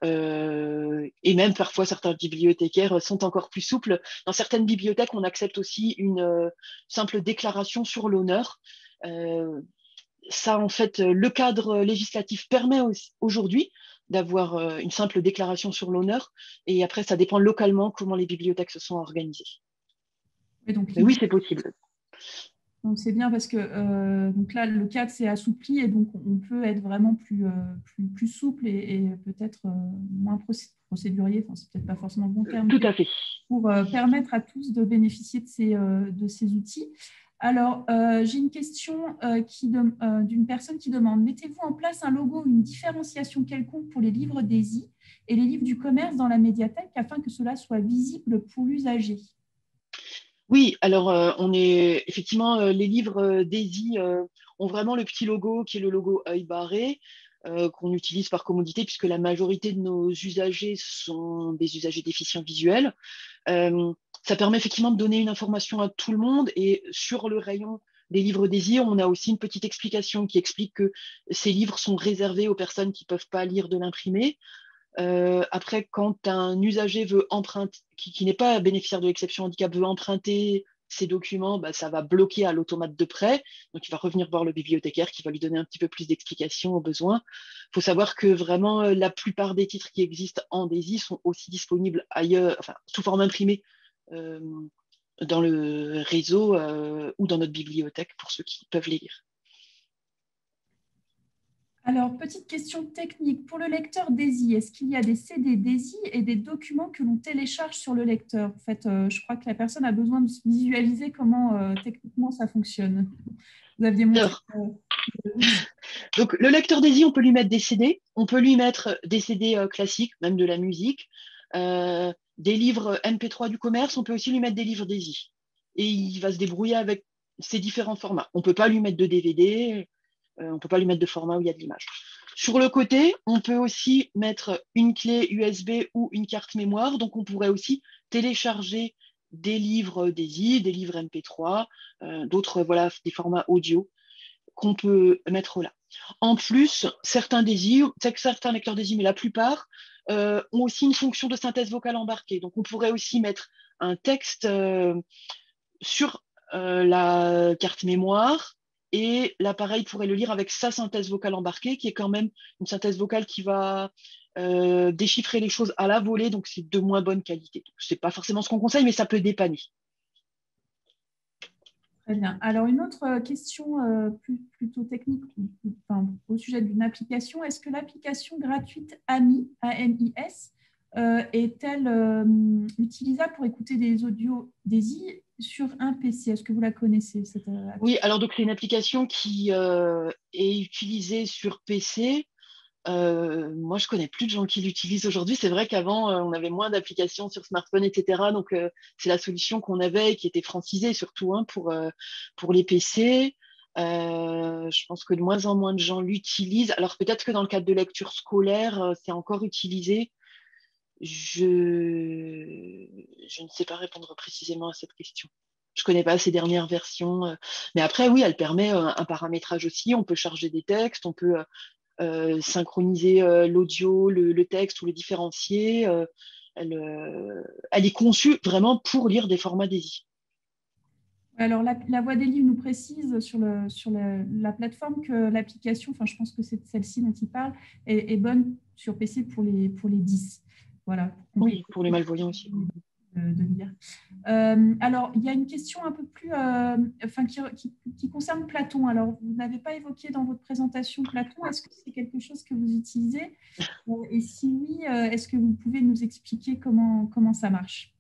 Euh, et même parfois, certains bibliothécaires sont encore plus souples. Dans certaines bibliothèques, on accepte aussi une euh, simple déclaration sur l'honneur. Euh, ça, en fait, le cadre législatif permet aujourd'hui d'avoir euh, une simple déclaration sur l'honneur. Et après, ça dépend localement comment les bibliothèques se sont organisées. Et donc, Mais oui, c'est possible. Donc, c'est bien parce que euh, donc là, le cadre s'est assoupli et donc on peut être vraiment plus, euh, plus, plus souple et, et peut-être euh, moins procédurier, enfin, c'est peut-être pas forcément le bon terme. Tout à fait. Pour euh, permettre à tous de bénéficier de ces, euh, de ces outils. Alors, euh, j'ai une question euh, euh, d'une personne qui demande, mettez-vous en place un logo, une différenciation quelconque pour les livres D E S I et les livres du commerce dans la médiathèque afin que cela soit visible pour l'usager? Oui, alors euh, on est effectivement euh, les livres euh, D E S I euh, ont vraiment le petit logo qui est le logo œil barré euh, qu'on utilise par commodité puisque la majorité de nos usagers sont des usagers déficients visuels. Euh, ça permet effectivement de donner une information à tout le monde et sur le rayon des livres D E S I, on a aussi une petite explication qui explique que ces livres sont réservés aux personnes qui ne peuvent pas lire de l'imprimé. Euh, après, quand un usager veut emprunter, qui, qui n'est pas bénéficiaire de l'exception handicap, veut emprunter ces documents, bah, ça va bloquer à l'automate de prêt. Donc, il va revenir voir le bibliothécaire qui va lui donner un petit peu plus d'explications au besoin. Il faut savoir que vraiment, la plupart des titres qui existent en D E S I sont aussi disponibles ailleurs, enfin, sous forme imprimée euh, dans le réseau euh, ou dans notre bibliothèque pour ceux qui peuvent les lire. Alors, petite question technique. Pour le lecteur D E S I, est-ce qu'il y a des C D D E S I et des documents que l'on télécharge sur le lecteur? En fait, euh, je crois que la personne a besoin de visualiser comment euh, techniquement ça fonctionne. Vous aviez montré. Alors, euh, donc, le lecteur D E S I, on peut lui mettre des C D, on peut lui mettre des C D euh, classiques, même de la musique, euh, des livres M P trois du commerce, on peut aussi lui mettre des livres D E S I. Et il va se débrouiller avec ces différents formats. On ne peut pas lui mettre de D V D, euh, on ne peut pas lui mettre de format où il y a de l'image. Sur le côté, on peut aussi mettre une clé U S B ou une carte mémoire, donc on pourrait aussi télécharger des livres D E S I, des livres M P trois, euh, d'autres, voilà, des formats audio qu'on peut mettre là. En plus, certains D E S I, certains lecteurs D E S I, mais la plupart, euh, ont aussi une fonction de synthèse vocale embarquée. Donc, on pourrait aussi mettre un texte euh, sur euh, la carte mémoire et l'appareil pourrait le lire avec sa synthèse vocale embarquée, qui est quand même une synthèse vocale qui va euh, déchiffrer les choses à la volée, donc c'est de moins bonne qualité. Ce n'est pas forcément ce qu'on conseille, mais ça peut dépanner. Très bien. Alors, une autre question euh, plus, plutôt technique enfin, au sujet d'une application. Est-ce que l'application gratuite A M I, A M I S, euh, est-elle euh, utilisable pour écouter des audios D E S I sur un P C? Est-ce que vous la connaissez, cette application? Oui, alors donc c'est une application qui euh, est utilisée sur P C. Euh, moi, je connais plus de gens qui l'utilisent aujourd'hui. C'est vrai qu'avant, euh, on avait moins d'applications sur smartphone, et cetera. Donc, euh, c'est la solution qu'on avait et qui était francisée surtout hein, pour, euh, pour les P C. Euh, je pense que de moins en moins de gens l'utilisent. Alors, peut-être que dans le cadre de lecture scolaire, euh, c'est encore utilisé. Je... je ne sais pas répondre précisément à cette question. Je ne connais pas ces dernières versions. euh. Mais après, oui, elle permet euh, un paramétrage aussi. On peut charger des textes, on peut... Euh, Euh, synchroniser euh, l'audio, le, le texte ou le différencier. Euh, elle, euh, elle est conçue vraiment pour lire des formats D E S I. Alors, la, la Voix des livres nous précise sur, le, sur le, la plateforme que l'application, enfin, je pense que c'est celle-ci dont il parle, est, est bonne sur P C pour les, pour les dix. Voilà. Oui, pour les malvoyants aussi. De lire. Euh, alors, il y a une question un peu plus, euh, enfin, qui, qui, qui concerne Platon. Alors, vous n'avez pas évoqué dans votre présentation Platon. Est-ce que c'est quelque chose que vous utilisez? Et si oui, euh, est-ce que vous pouvez nous expliquer comment, comment ça marche?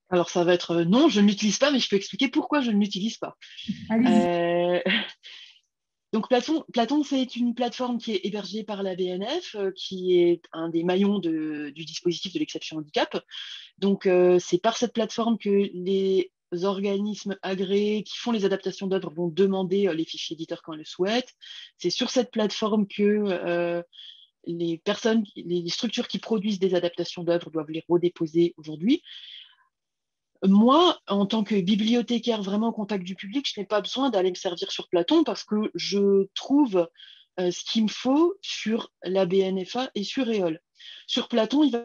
Alors, ça va être euh, non, je ne l'utilise pas, mais je peux expliquer pourquoi je ne l'utilise pas. Allez-y. Euh, Donc Platon, Platon, c'est une plateforme qui est hébergée par la B N F, euh, qui est un des maillons de- du dispositif de l'exception handicap. Donc euh, c'est par cette plateforme que les organismes agréés qui font les adaptations d'œuvres vont demander euh, les fichiers éditeurs quand ils le souhaitent. C'est sur cette plateforme que euh, les personnes, les structures qui produisent des adaptations d'œuvres doivent les redéposer aujourd'hui. Moi, en tant que bibliothécaire vraiment au contact du public, je n'ai pas besoin d'aller me servir sur Platon parce que je trouve euh, ce qu'il me faut sur la B N F A et sur Éole. Sur Platon, il va y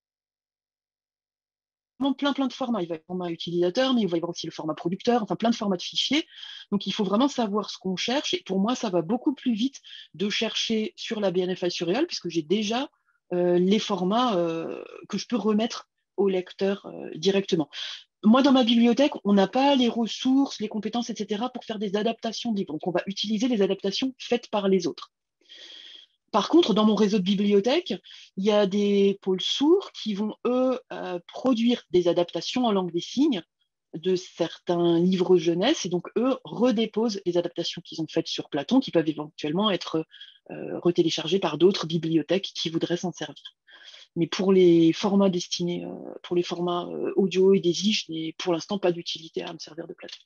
avoir plein, plein de formats. Il va y avoir le format utilisateur, mais il va y avoir aussi le format producteur, enfin plein de formats de fichiers. Donc, il faut vraiment savoir ce qu'on cherche. Et pour moi, ça va beaucoup plus vite de chercher sur la B N F A et sur Éole puisque j'ai déjà euh, les formats euh, que je peux remettre au lecteur euh, directement. Moi, dans ma bibliothèque, on n'a pas les ressources, les compétences, et cetera pour faire des adaptations de livres. Donc, on va utiliser les adaptations faites par les autres. Par contre, dans mon réseau de bibliothèques, il y a des pôles sourds qui vont, eux, euh, produire des adaptations en langue des signes de certains livres jeunesse. Et donc, eux, redéposent les adaptations qu'ils ont faites sur Platon, qui peuvent éventuellement être euh, retéléchargées par d'autres bibliothèques qui voudraient s'en servir. Mais pour les formats destinés, euh, pour les formats euh, audio et des i, je n'ai pour l'instant pas d'utilité à me servir de Platon.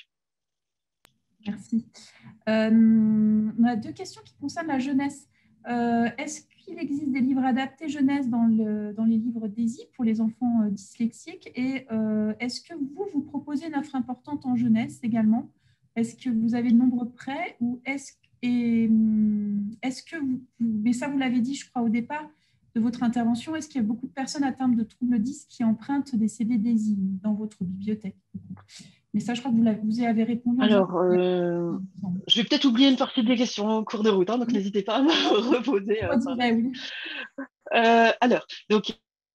Merci. Euh, on a deux questions qui concernent la jeunesse. Euh, Est-ce qu'il existe des livres adaptés jeunesse dans, le, dans les livres d'E S I pour les enfants euh, dyslexiques? Et euh, est-ce que vous, vous proposez une offre importante en jeunesse également? Est-ce que vous avez de nombreux prêts ou est-ce et hum, est-ce que vous, mais ça vous l'avez dit, je crois, au départ de votre intervention, est-ce qu'il y a beaucoup de personnes atteintes de troubles dys qui empruntent des C D d'E S I dans votre bibliothèque? Mais ça, je crois que vous, vous y avez répondu. Alors, euh, je vais peut-être oublier une partie des questions en cours de route, hein, donc n'hésitez pas à me reposer. Euh, bah, oui. euh, alors, donc,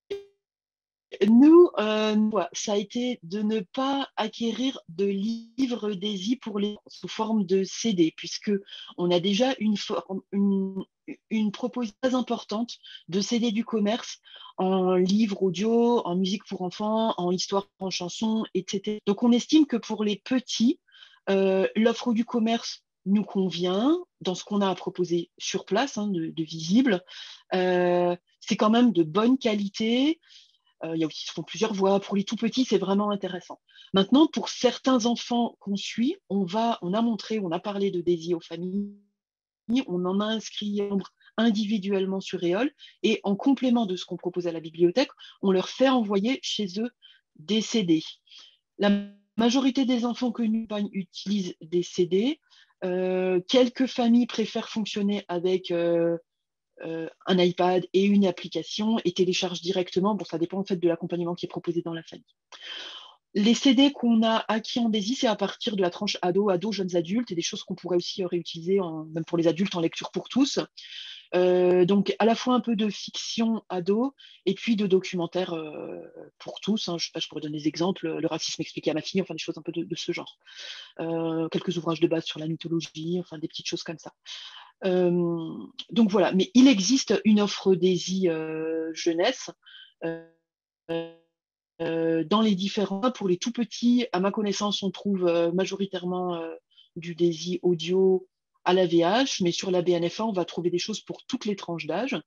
nous, euh, ouais, ça a été de ne pas acquérir de livres d'E S I pour les sous forme de C D, puisque on a déjà une, forme, une, une proposition très importante de C D du commerce en livres audio, en musique pour enfants, en histoire, en chansons, et cetera. Donc, on estime que pour les petits, euh, l'offre du commerce nous convient dans ce qu'on a à proposer sur place, hein, de, de visible. Euh, c'est quand même de bonne qualité. Euh, il y a aussi, ils font plusieurs voix. Pour les tout petits, c'est vraiment intéressant. Maintenant, pour certains enfants qu'on suit, on, va, on a montré, on a parlé de Daisy aux familles, on en a inscrit individuellement sur Éole, et en complément de ce qu'on propose à la bibliothèque, on leur fait envoyer chez eux des C D. La majorité des enfants que nous accompagnons utilisent des C D. Euh, quelques familles préfèrent fonctionner avec euh, euh, un iPad et une application et téléchargent directement. Bon, ça dépend en fait de l'accompagnement qui est proposé dans la famille. Les C D qu'on a acquis en D E S I, c'est à partir de la tranche ado, ado, jeunes adultes, et des choses qu'on pourrait aussi réutiliser, en, même pour les adultes, en lecture pour tous. Euh, donc, à la fois un peu de fiction ado et puis de documentaire euh, pour tous. Hein. Je, sais pas, je pourrais donner des exemples, le racisme expliqué à ma fille, enfin des choses un peu de, de ce genre. Euh, quelques ouvrages de base sur la mythologie, enfin des petites choses comme ça. Euh, donc voilà, mais il existe une offre d'E S I euh, jeunesse euh, euh, dans les différents. Pour les tout petits, à ma connaissance, on trouve euh, majoritairement euh, du D E S I audio à la V H, mais sur la B N F A, on va trouver des choses pour toutes les tranches d'âge.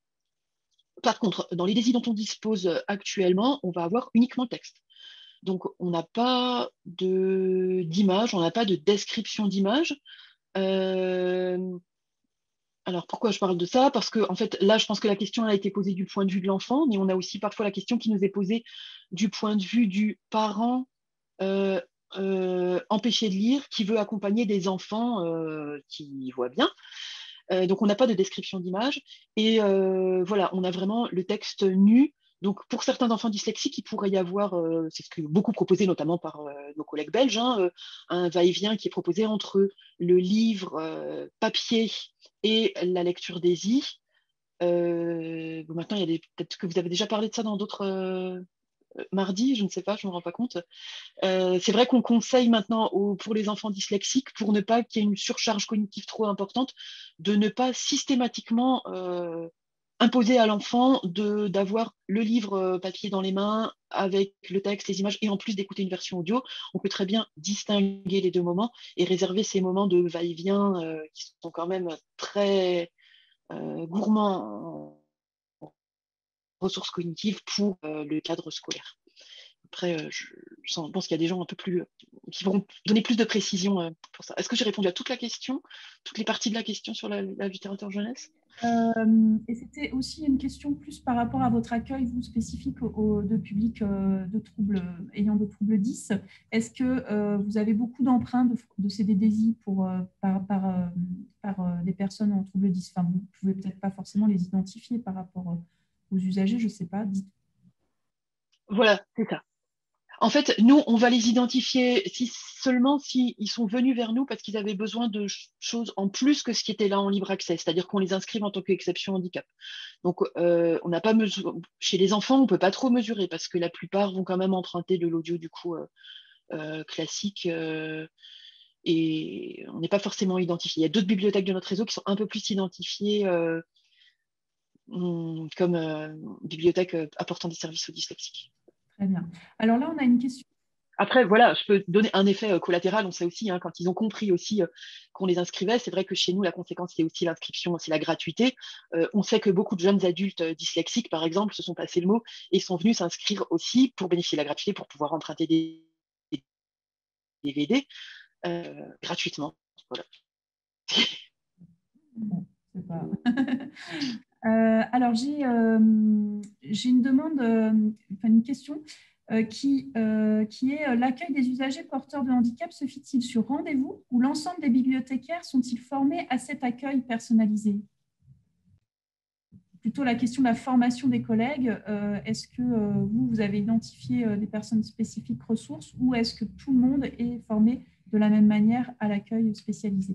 Par contre, dans les D E S I dont on dispose actuellement, on va avoir uniquement le texte. Donc, on n'a pas d'image, on n'a pas de description d'image. Euh, Alors, pourquoi je parle de ça? Parce que, en fait, là, je pense que la question a été posée du point de vue de l'enfant, mais on a aussi parfois la question qui nous est posée du point de vue du parent euh, euh, empêché de lire qui veut accompagner des enfants euh, qui voient bien. Euh, donc, on n'a pas de description d'image. Et euh, voilà, on a vraiment le texte nu. Donc, pour certains enfants dyslexiques, il pourrait y avoir, euh, c'est ce que beaucoup proposé, notamment par euh, nos collègues belges, hein, euh, un va-et-vient qui est proposé entre le livre euh, papier et la lecture d'E S I. Euh, bon, maintenant, il y a des, peut-être que vous avez déjà parlé de ça dans d'autres euh, mardis, je ne sais pas, je ne me rends pas compte. Euh, c'est vrai qu'on conseille maintenant aux, pour les enfants dyslexiques, pour ne pas qu'il y ait une surcharge cognitive trop importante, de ne pas systématiquement euh, imposer à l'enfant de, d'avoir le livre euh, papier dans les mains avec le texte, les images, et en plus d'écouter une version audio. On peut très bien distinguer les deux moments et réserver ces moments de va-et-vient euh, qui sont quand même très euh, gourmands en ressources cognitives pour euh, le cadre scolaire. Après, euh, je, je pense qu'il y a des gens un peu plus qui vont donner plus de précision euh, pour ça. Est-ce que j'ai répondu à toute la question, toutes les parties de la question sur la, la littérature jeunesse? Euh, et c'était aussi une question plus par rapport à votre accueil, vous, spécifique au, au- de public euh, de troubles, euh, ayant de troubles dix. Est-ce que euh, vous avez beaucoup d'emprunts de, de C D D S I pour, euh, par, par, euh, par euh, des personnes en troubles dix? Enfin, vous ne pouvez peut-être pas forcément les identifier par rapport euh, aux usagers, je ne sais pas. Dites. Voilà, c'est ça. En fait, nous, on va les identifier si, seulement s'ils sont venus vers nous parce qu'ils avaient besoin de ch- choses en plus que ce qui était là en libre accès, c'est-à-dire qu'on les inscrive en tant qu'exception handicap. Donc, euh, on n'a pas mesure... chez les enfants, on ne peut pas trop mesurer parce que la plupart vont quand même emprunter de l'audio du coup euh, euh, classique euh, et on n'est pas forcément identifié. Il y a d'autres bibliothèques de notre réseau qui sont un peu plus identifiées euh, hum, comme euh, bibliothèques euh, apportant des services aux dyslexiques. Très bien. Alors là, on a une question. Après, voilà, je peux donner un effet euh, collatéral. On sait aussi, hein, quand ils ont compris aussi euh, qu'on les inscrivait, c'est vrai que chez nous, la conséquence, c'est aussi l'inscription, c'est la gratuité. Euh, on sait que beaucoup de jeunes adultes euh, dyslexiques, par exemple, se sont passés le mot et sont venus s'inscrire aussi pour bénéficier de la gratuité, pour pouvoir emprunter des, des D V D euh, gratuitement. Voilà. Bon, c'est pas... Euh, alors, j'ai euh, j'ai une demande, euh, enfin une question euh, qui, euh, qui est euh, l'accueil des usagers porteurs de handicap se fait-il sur rendez-vous ou l'ensemble des bibliothécaires sont-ils formés à cet accueil personnalisé? Plutôt la question de la formation des collègues. Euh, est-ce que euh, vous, vous avez identifié euh, des personnes spécifiques ressources ou est-ce que tout le monde est formé de la même manière à l'accueil spécialisé?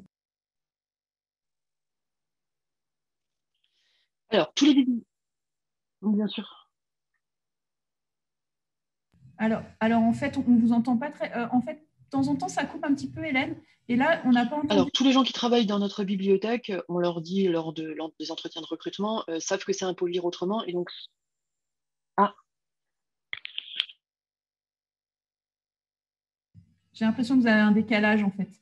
Alors, tous les débits, bien sûr. Alors, alors, en fait, on ne vous entend pas très. Euh, en fait, de temps en temps, ça coupe un petit peu, Hélène. Et là, on n'a pas entendu. Alors, tous les gens qui travaillent dans notre bibliothèque, on leur dit lors, de, lors des entretiens de recrutement, euh, savent que c'est un pôle lire autrement. Et donc, ah, J'ai l'impression que vous avez un décalage, en fait.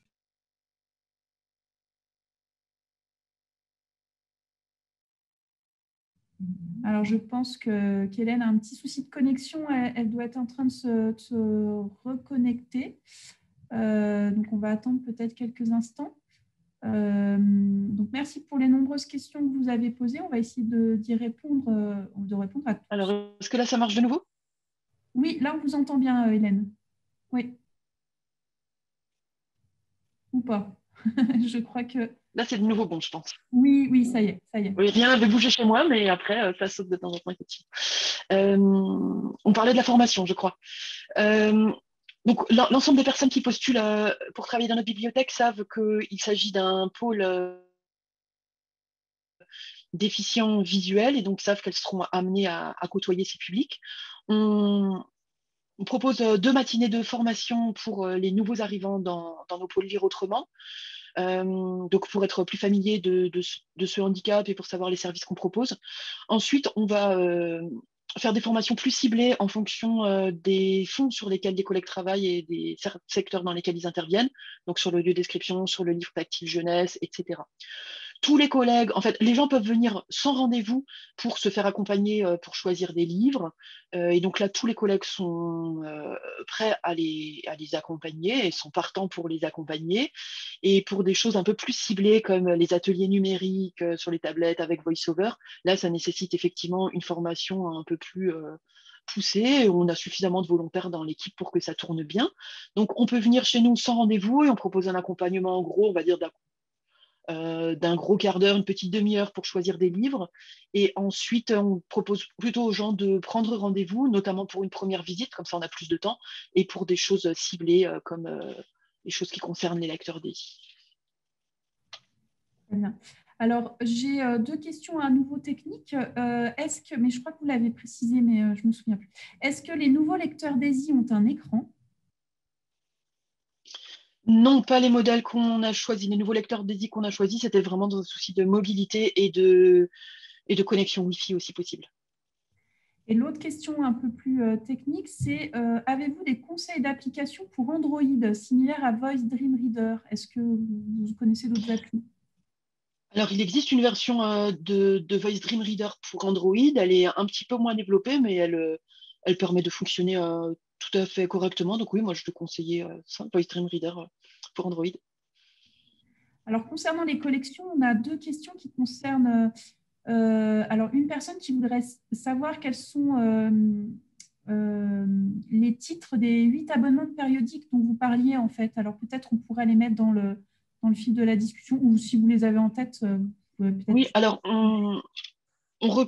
Alors, je pense que qu'Hélène a un petit souci de connexion. Elle, elle doit être en train de se, de se reconnecter. Euh, donc, on va attendre peut-être quelques instants. Euh, donc, merci pour les nombreuses questions que vous avez posées. On va essayer de, d'y répondre, euh, de répondre à alors, tous. est-ce que là, ça marche de nouveau? Oui, là, on vous entend bien, euh, Hélène. Oui, ou pas. Je crois que Là, c'est de nouveau bon, je pense. oui, oui, ça y est, ça y est. Oui, rien n'avait bougé chez moi, mais après, euh, ça saute de temps en temps, effectivement. Euh, on parlait de la formation, je crois. Euh, donc, l'en- l'ensemble des personnes qui postulent euh, pour travailler dans notre bibliothèque savent qu'il s'agit d'un pôle euh, déficient visuel et donc savent qu'elles seront amenées à, à côtoyer ces publics. On, on propose euh, deux matinées de formation pour euh, les nouveaux arrivants dans, dans nos pôles Lire Autrement. Euh, donc pour être plus familier de, de, de ce handicap et pour savoir les services qu'on propose. Ensuite, on va euh, faire des formations plus ciblées en fonction euh, des fonds sur lesquels des collègues travaillent et des secteurs dans lesquels ils interviennent, donc sur le lieu description, sur le livre tactile jeunesse, et cetera. Tous les collègues, en fait, les gens peuvent venir sans rendez-vous pour se faire accompagner euh, pour choisir des livres. Euh, et donc là, tous les collègues sont euh, prêts à les, à les accompagner et sont partants pour les accompagner. Et pour des choses un peu plus ciblées comme les ateliers numériques euh, sur les tablettes avec VoiceOver, là, ça nécessite effectivement une formation un peu plus euh, poussée. On a suffisamment de volontaires dans l'équipe pour que ça tourne bien. Donc, on peut venir chez nous sans rendez-vous et on propose un accompagnement en gros, on va dire, d'un euh, d'un gros quart d'heure, une petite demi-heure pour choisir des livres. Et ensuite, on propose plutôt aux gens de prendre rendez-vous, notamment pour une première visite, comme ça on a plus de temps, et pour des choses ciblées euh, comme euh, les choses qui concernent les lecteurs D I. Très bien. Alors, j'ai euh, deux questions à nouveau techniques. Euh, est-ce que, mais je crois que vous l'avez précisé, mais euh, je ne me souviens plus. Est-ce que les nouveaux lecteurs D S I ont un écran? Non, pas les modèles qu'on a choisis. Les nouveaux lecteurs D I qu'on a choisis, c'était vraiment dans un souci de mobilité et de et de connexion Wi-Fi aussi possible. Et l'autre question un peu plus euh, technique, c'est euh, avez-vous des conseils d'application pour Android similaires à Voice Dream Reader? Est-ce que vous, vous connaissez d'autres applis? Alors, il existe une version euh, de, de Voice Dream Reader pour Android. Elle est un petit peu moins développée, mais elle, euh, elle permet de fonctionner euh, tout à fait correctement. Donc oui, moi, je te conseillais euh, ça, Voice Dream Reader euh, pour Android. Alors, concernant les collections, on a deux questions qui concernent... Euh, alors, une personne qui voudrait savoir quels sont euh, euh, les titres des huit abonnements périodiques dont vous parliez, en fait. Alors, peut-être on pourrait les mettre dans le, dans le fil de la discussion, ou si vous les avez en tête, euh, vous pouvez peut-être... Oui, alors, on, on recourt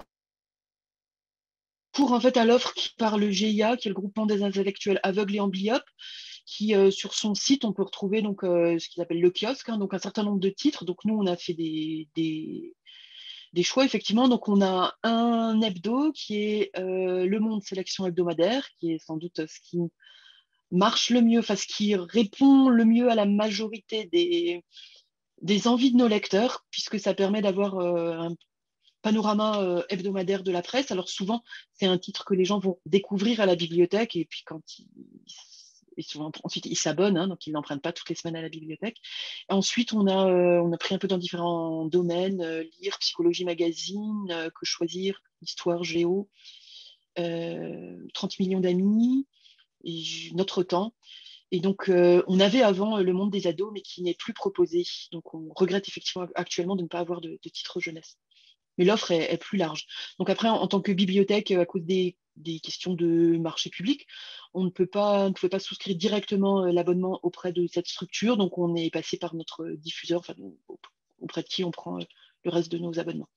en fait à l'offre qui par le G I A, qui est le groupement des intellectuels aveugles et amblyopes, qui, euh, sur son site, on peut retrouver donc, euh, ce qu'ils appellent le kiosque, hein, donc un certain nombre de titres. Donc, nous, on a fait des... des des choix, effectivement. Donc, on a un hebdo qui est euh, Le Monde Sélection hebdomadaire, qui est sans doute ce qui marche le mieux, enfin, ce qui répond le mieux à la majorité des, des envies de nos lecteurs, puisque ça permet d'avoir euh, un panorama euh, hebdomadaire de la presse. Alors, souvent, c'est un titre que les gens vont découvrir à la bibliothèque, et puis quand ils et souvent, ensuite, ils s'abonnent, hein, donc ils n'empruntent pas toutes les semaines à la bibliothèque. Et ensuite, on a, euh, on a pris un peu dans différents domaines, euh, lire, psychologie magazine, euh, que choisir, histoire, géo, euh, trente millions d'amis, et notre temps. Et donc, euh, on avait avant euh, le monde des ados, mais qui n'est plus proposé. Donc, on regrette effectivement actuellement de ne pas avoir de, de titre jeunesse. Mais l'offre est, est plus large. Donc après, en, en tant que bibliothèque, à cause des, des questions de marché public, on ne peut pas, on ne pouvait pas souscrire directement euh, l'abonnement auprès de cette structure. Donc on est passé par notre diffuseur, enfin, auprès de qui on prend euh, le reste de nos abonnements.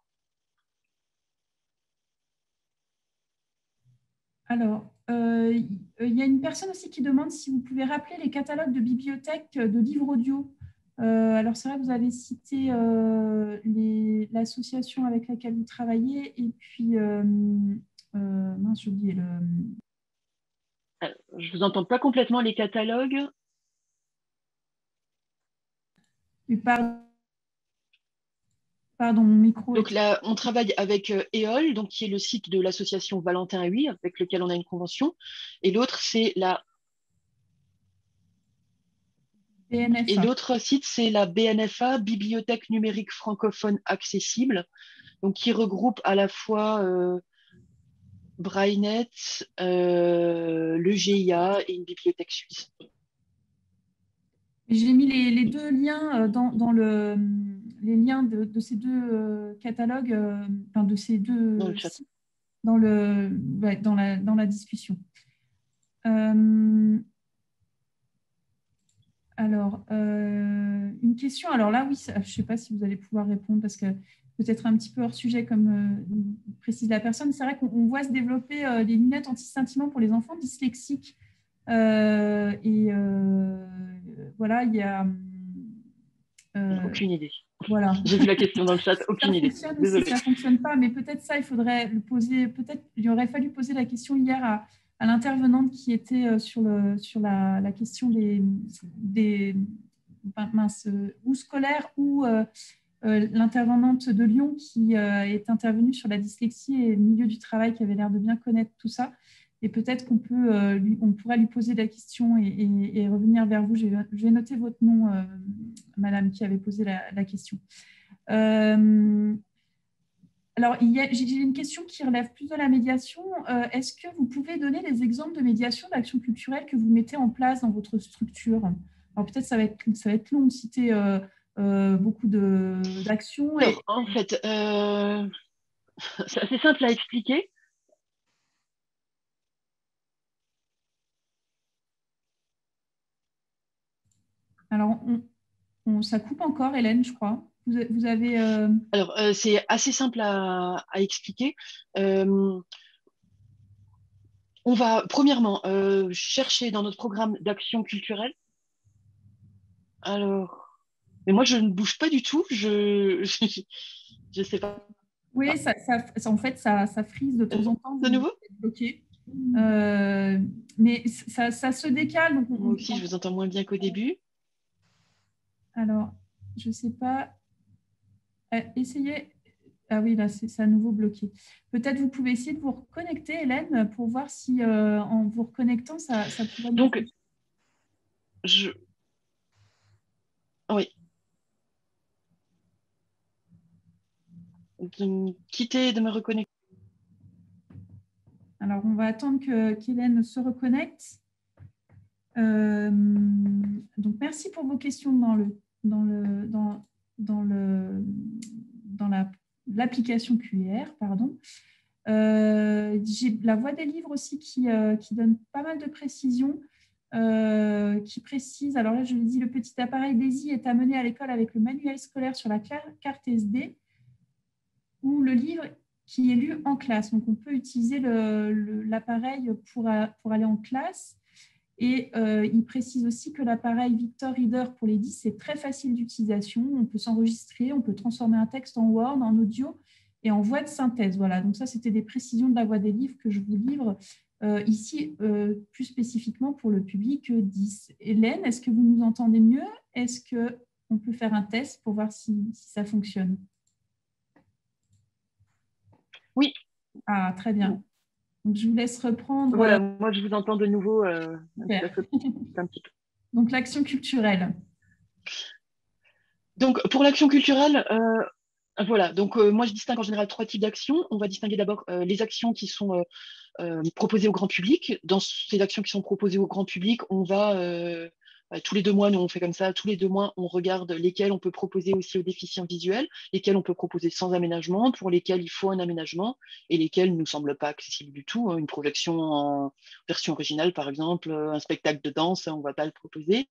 Alors, euh, il y a une personne aussi qui demande si vous pouvez rappeler les catalogues de bibliothèques de livres audio. Euh, alors, c'est vrai que vous avez cité euh, l'association avec laquelle vous travaillez et puis, euh, euh, mince, j'ai oublié le... Alors, je vous entends pas complètement les catalogues. Pardon, pardon, mon micro. Donc est... là, on travaille avec euh, E O L, donc qui est le site de l'association Valentin Huy, avec lequel on a une convention. Et l'autre, c'est la B N F A. Et l'autre site, c'est la B N F A, Bibliothèque numérique francophone accessible, donc qui regroupe à la fois euh, Braillenet, euh, le G I A et une bibliothèque suisse. J'ai mis les, les deux liens dans, dans le, les liens de, de ces deux catalogues, enfin de ces deux dans le chat. sites, dans, le, ouais, dans, la, dans la discussion. Euh, alors, euh, une question. Alors là, oui, ça, je ne sais pas si vous allez pouvoir répondre parce que peut-être un petit peu hors sujet, comme euh, précise la personne. C'est vrai qu'on voit se développer euh, des lunettes anti-scintillement pour les enfants dyslexiques. Euh, et euh, voilà, il y a... Euh, aucune idée. Voilà. J'ai vu la question dans le chat, aucune ça idée. Fonctionne Désolée. Aussi, ça ne fonctionne pas, mais peut-être ça, il faudrait le poser. Peut-être il aurait fallu poser la question hier à, à l'intervenante qui était sur, le, sur la, la question des, des mince, ou scolaires ou euh, euh, l'intervenante de Lyon qui euh, est intervenue sur la dyslexie et le milieu du travail qui avait l'air de bien connaître tout ça. Et peut-être qu'on peut, euh, lui, on pourra lui poser la question et, et, et revenir vers vous. Je vais noter votre nom, euh, madame, qui avait posé la, la question. Euh, alors, j'ai une question qui relève plus de la médiation. Euh, Est-ce que vous pouvez donner des exemples de médiation, d'action culturelle que vous mettez en place dans votre structure? Alors, peut-être ça va être, ça va être long de citer euh, euh, beaucoup d'actions. Alors, et... en fait, euh, c'est assez simple à expliquer. Alors, on, on, ça coupe encore, Hélène, je crois. Vous, vous avez... Euh... Alors, euh, c'est assez simple à, à expliquer. Euh, on va, premièrement, euh, chercher dans notre programme d'action culturelle. Alors, mais moi, je ne bouge pas du tout. Je je ne sais pas. Oui, ça, ça, ça, en fait, ça, ça frise de temps en temps. De nouveau bloqué. Euh, mais ça, ça se décale. Donc on, moi aussi, on... je vous entends moins bien qu'au début. Alors, je ne sais pas. Euh, essayez. Ah oui, là, c'est à nouveau bloqué. Peut-être vous pouvez essayer de vous reconnecter, Hélène, pour voir si euh, en vous reconnectant, ça, ça pourrait... Donc, je... Oui. De me quitter, de me reconnecter. Alors, on va attendre que qu'Hélène se reconnecte. Euh, donc, merci pour vos questions dans le dans le dans, dans le dans la l'application Q R, pardon. Euh, j'ai la voix des livres aussi qui, euh, qui donne pas mal de précisions, euh, qui précise, alors là je l'ai dit, le petit appareil Daisy est amené à l'école avec le manuel scolaire sur la carte S D ou le livre qui est lu en classe. Donc on peut utiliser l'appareil pour, pour aller en classe. Et euh, il précise aussi que l'appareil Victor Reader pour les dix, c'est très facile d'utilisation. On peut s'enregistrer, on peut transformer un texte en Word, en audio et en voix de synthèse. Voilà, donc ça, c'était des précisions de la voix des livres que je vous livre euh, ici, euh, plus spécifiquement pour le public dix. Hélène, est-ce que vous nous entendez mieux? Est-ce qu'on peut faire un test pour voir si, si ça fonctionne? Oui. Ah, très bien. Donc, je vous laisse reprendre. Voilà, moi, je vous entends de nouveau. Euh, un petit peu. Donc, l'action culturelle. Donc, pour l'action culturelle, euh, voilà. Donc, euh, moi, je distingue en général trois types d'actions. On va distinguer d'abord euh, les actions qui sont euh, euh, proposées au grand public. Dans ces actions qui sont proposées au grand public, on va... Euh, tous les deux mois, nous, on fait comme ça. Tous les deux mois, on regarde lesquels on peut proposer aussi aux déficients visuels, lesquels on peut proposer sans aménagement, pour lesquels il faut un aménagement, et lesquels ne nous semblent pas accessibles du tout. Une projection en version originale, par exemple, un spectacle de danse, on ne va pas le proposer.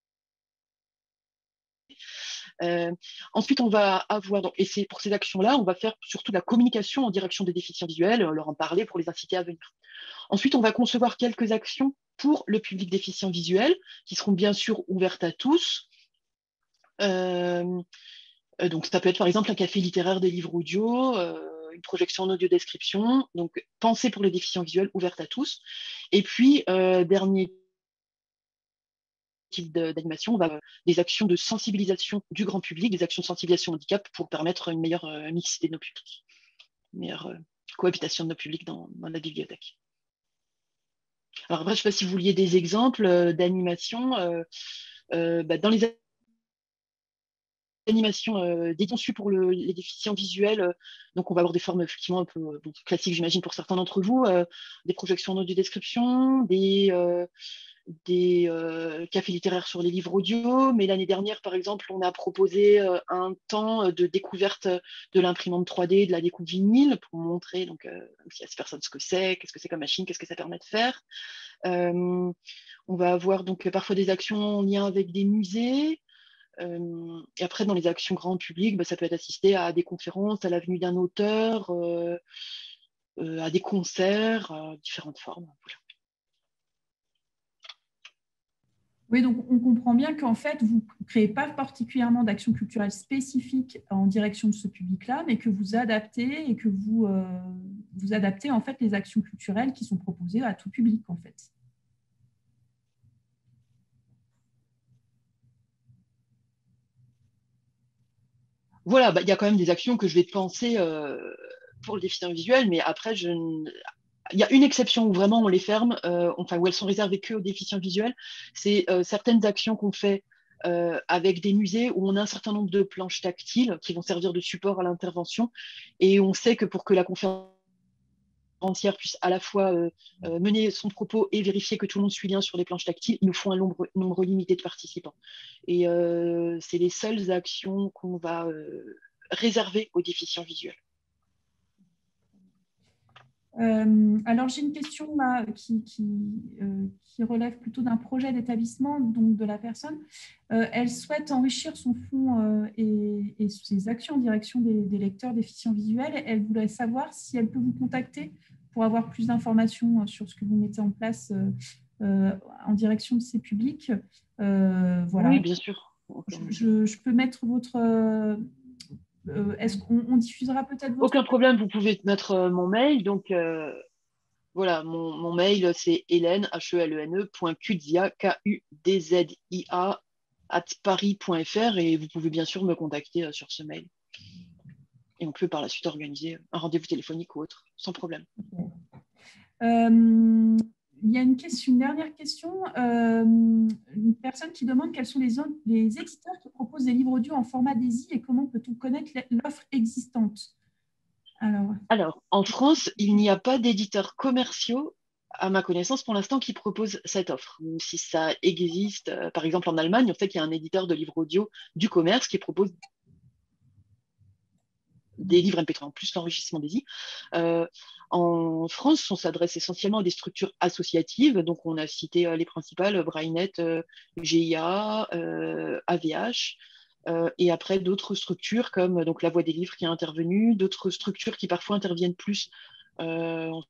Euh, ensuite, on va avoir, donc, et c'est pour ces actions-là, on va faire surtout de la communication en direction des déficients visuels, leur en parler pour les inciter à venir. Ensuite, on va concevoir quelques actions pour le public déficient visuel, qui seront bien sûr ouvertes à tous. Euh, donc, ça peut être par exemple un café littéraire des livres audio, euh, une projection en audio description, donc pensée pour les déficients visuels, ouverte à tous. Et puis, euh, dernier type d'animation, on va avoir des actions de sensibilisation du grand public, des actions de sensibilisation au handicap pour permettre une meilleure euh, mixité de nos publics, une meilleure euh, cohabitation de nos publics dans, dans la bibliothèque. Alors après, je ne sais pas si vous vouliez des exemples euh, d'animation. Euh, euh, bah, dans les animations euh, des conçues pour le, les déficients visuels, euh, donc on va avoir des formes effectivement un peu euh, bon, classiques, j'imagine, pour certains d'entre vous, euh, des projections en audio description, des... Euh, des euh, cafés littéraires sur les livres audio, mais l'année dernière, par exemple, on a proposé euh, un temps de découverte de l'imprimante trois D, de la découpe vinyle, pour montrer donc, euh, aussi à ces personnes ce que c'est, qu'est-ce que c'est comme machine, qu'est-ce que ça permet de faire. Euh, on va avoir donc parfois des actions en lien avec des musées. Euh, et après, dans les actions grand public, bah, ça peut être assisté à des conférences, à la venue d'un auteur, euh, euh, à des concerts, à différentes formes. Voilà. Oui, donc on comprend bien qu'en fait, vous ne créez pas particulièrement d'actions culturelles spécifiques en direction de ce public-là, mais que vous adaptez et que vous, euh, vous adaptez en fait les actions culturelles qui sont proposées à tout public en fait. Voilà, bah, y a quand même des actions que je vais penser euh, pour le déficient visuel, mais après, je il y a une exception où vraiment on les ferme, euh, enfin où elles sont réservées que aux déficients visuels, c'est euh, certaines actions qu'on fait euh, avec des musées où on a un certain nombre de planches tactiles qui vont servir de support à l'intervention, et on sait que pour que la conférencière puisse à la fois euh, euh, mener son propos et vérifier que tout le monde suit bien sur les planches tactiles, il nous faut un nombre, nombre limité de participants. Et euh, c'est les seules actions qu'on va euh, réserver aux déficients visuels. Euh, alors, j'ai une question là qui, qui, euh, qui relève plutôt d'un projet d'établissement, donc de la personne. Euh, elle souhaite enrichir son fonds euh, et, et ses actions en direction des, des lecteurs déficients visuels. Elle voudrait savoir si elle peut vous contacter pour avoir plus d'informations sur ce que vous mettez en place euh, euh, en direction de ces publics. Euh, voilà. Oui, bien sûr. Je, je peux mettre votre... Euh, Euh, est-ce qu'on diffusera peut-être votre... Aucun problème, vous pouvez mettre euh, mon mail. Donc, euh, voilà, mon, mon mail, c'est hélène, H E L E N E, point Kudzia, K U D Z I A, at paris point F R, et vous pouvez bien sûr me contacter euh, sur ce mail. et on peut par la suite organiser un rendez-vous téléphonique ou autre, sans problème. Okay. Euh, il y a une, question, une dernière question. Euh, une personne qui demande quels sont les, les éditeurs qui proposent des livres audio en format D A I S I et comment peut-on connaître l'offre existante? Alors... Alors, en France, il n'y a pas d'éditeurs commerciaux, à ma connaissance, pour l'instant, qui proposent cette offre. Même si ça existe, euh, par exemple en Allemagne, on sait qu'il y a un éditeur de livres audio du commerce qui propose des livres M P trois, en plus l'enrichissement des I. Euh, en France, on s'adresse essentiellement à des structures associatives. Donc, on a cité euh, les principales, Braillenet, euh, G I A, euh, A V H, euh, et après d'autres structures comme donc, La Voix des livres qui a intervenu, d'autres structures qui parfois interviennent plus euh, en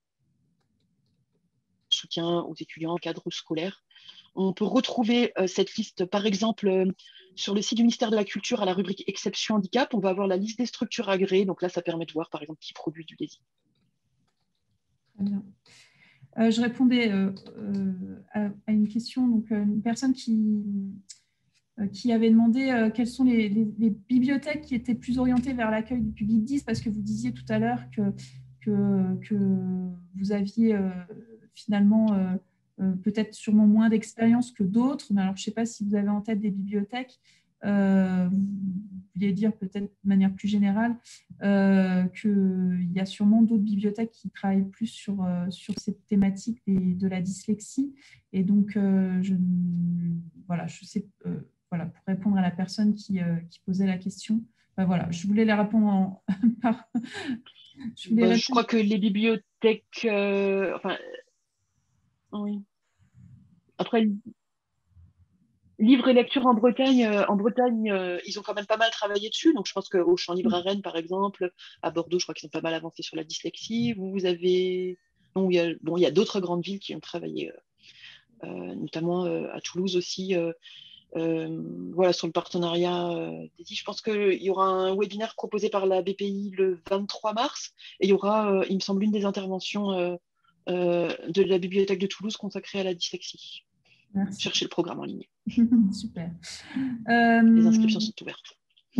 soutien aux étudiants, cadres scolaires. On peut retrouver euh, cette liste, par exemple, euh, sur le site du ministère de la Culture à la rubrique Exception Handicap. On va avoir la liste des structures agréées. Donc là, ça permet de voir, par exemple, qui produit du D A I S I. Très bien. Euh, je répondais euh, euh, à, à une question, donc euh, une personne qui, euh, qui avait demandé euh, quelles sont les, les, les bibliothèques qui étaient plus orientées vers l'accueil du public D I S, parce que vous disiez tout à l'heure que, que, que vous aviez euh, finalement euh, euh, peut-être sûrement moins d'expérience que d'autres, mais alors je ne sais pas si vous avez en tête des bibliothèques. Euh, vous vouliez dire peut-être de manière plus générale euh, qu'il y a sûrement d'autres bibliothèques qui travaillent plus sur, euh, sur cette thématique des, de la dyslexie. Et donc, euh, je, voilà, je sais, euh, voilà, pour répondre à la personne qui, euh, qui posait la question, ben voilà, je voulais la répondre en, par. Je, voulais bah, répondre. Je crois que les bibliothèques, euh, enfin, oui. Après, livre et lecture en Bretagne, euh, en Bretagne, euh, ils ont quand même pas mal travaillé dessus. Donc, je pense qu'au Champ Libre à Rennes, par exemple, à Bordeaux, je crois qu'ils ont pas mal avancé sur la dyslexie. Vous, vous avez, bon, il y a, bon, il y a d'autres grandes villes qui ont travaillé, euh, euh, notamment euh, à Toulouse aussi. Euh, euh, voilà, sur le partenariat euh, D A I S I. Je pense qu'il y aura un webinaire proposé par la B P I le vingt-trois mars, et il y aura, euh, il me semble, une des interventions euh, euh, de la bibliothèque de Toulouse consacrée à la dyslexie. Merci. Cherchez le programme en ligne. Super. Euh... Les inscriptions sont ouvertes.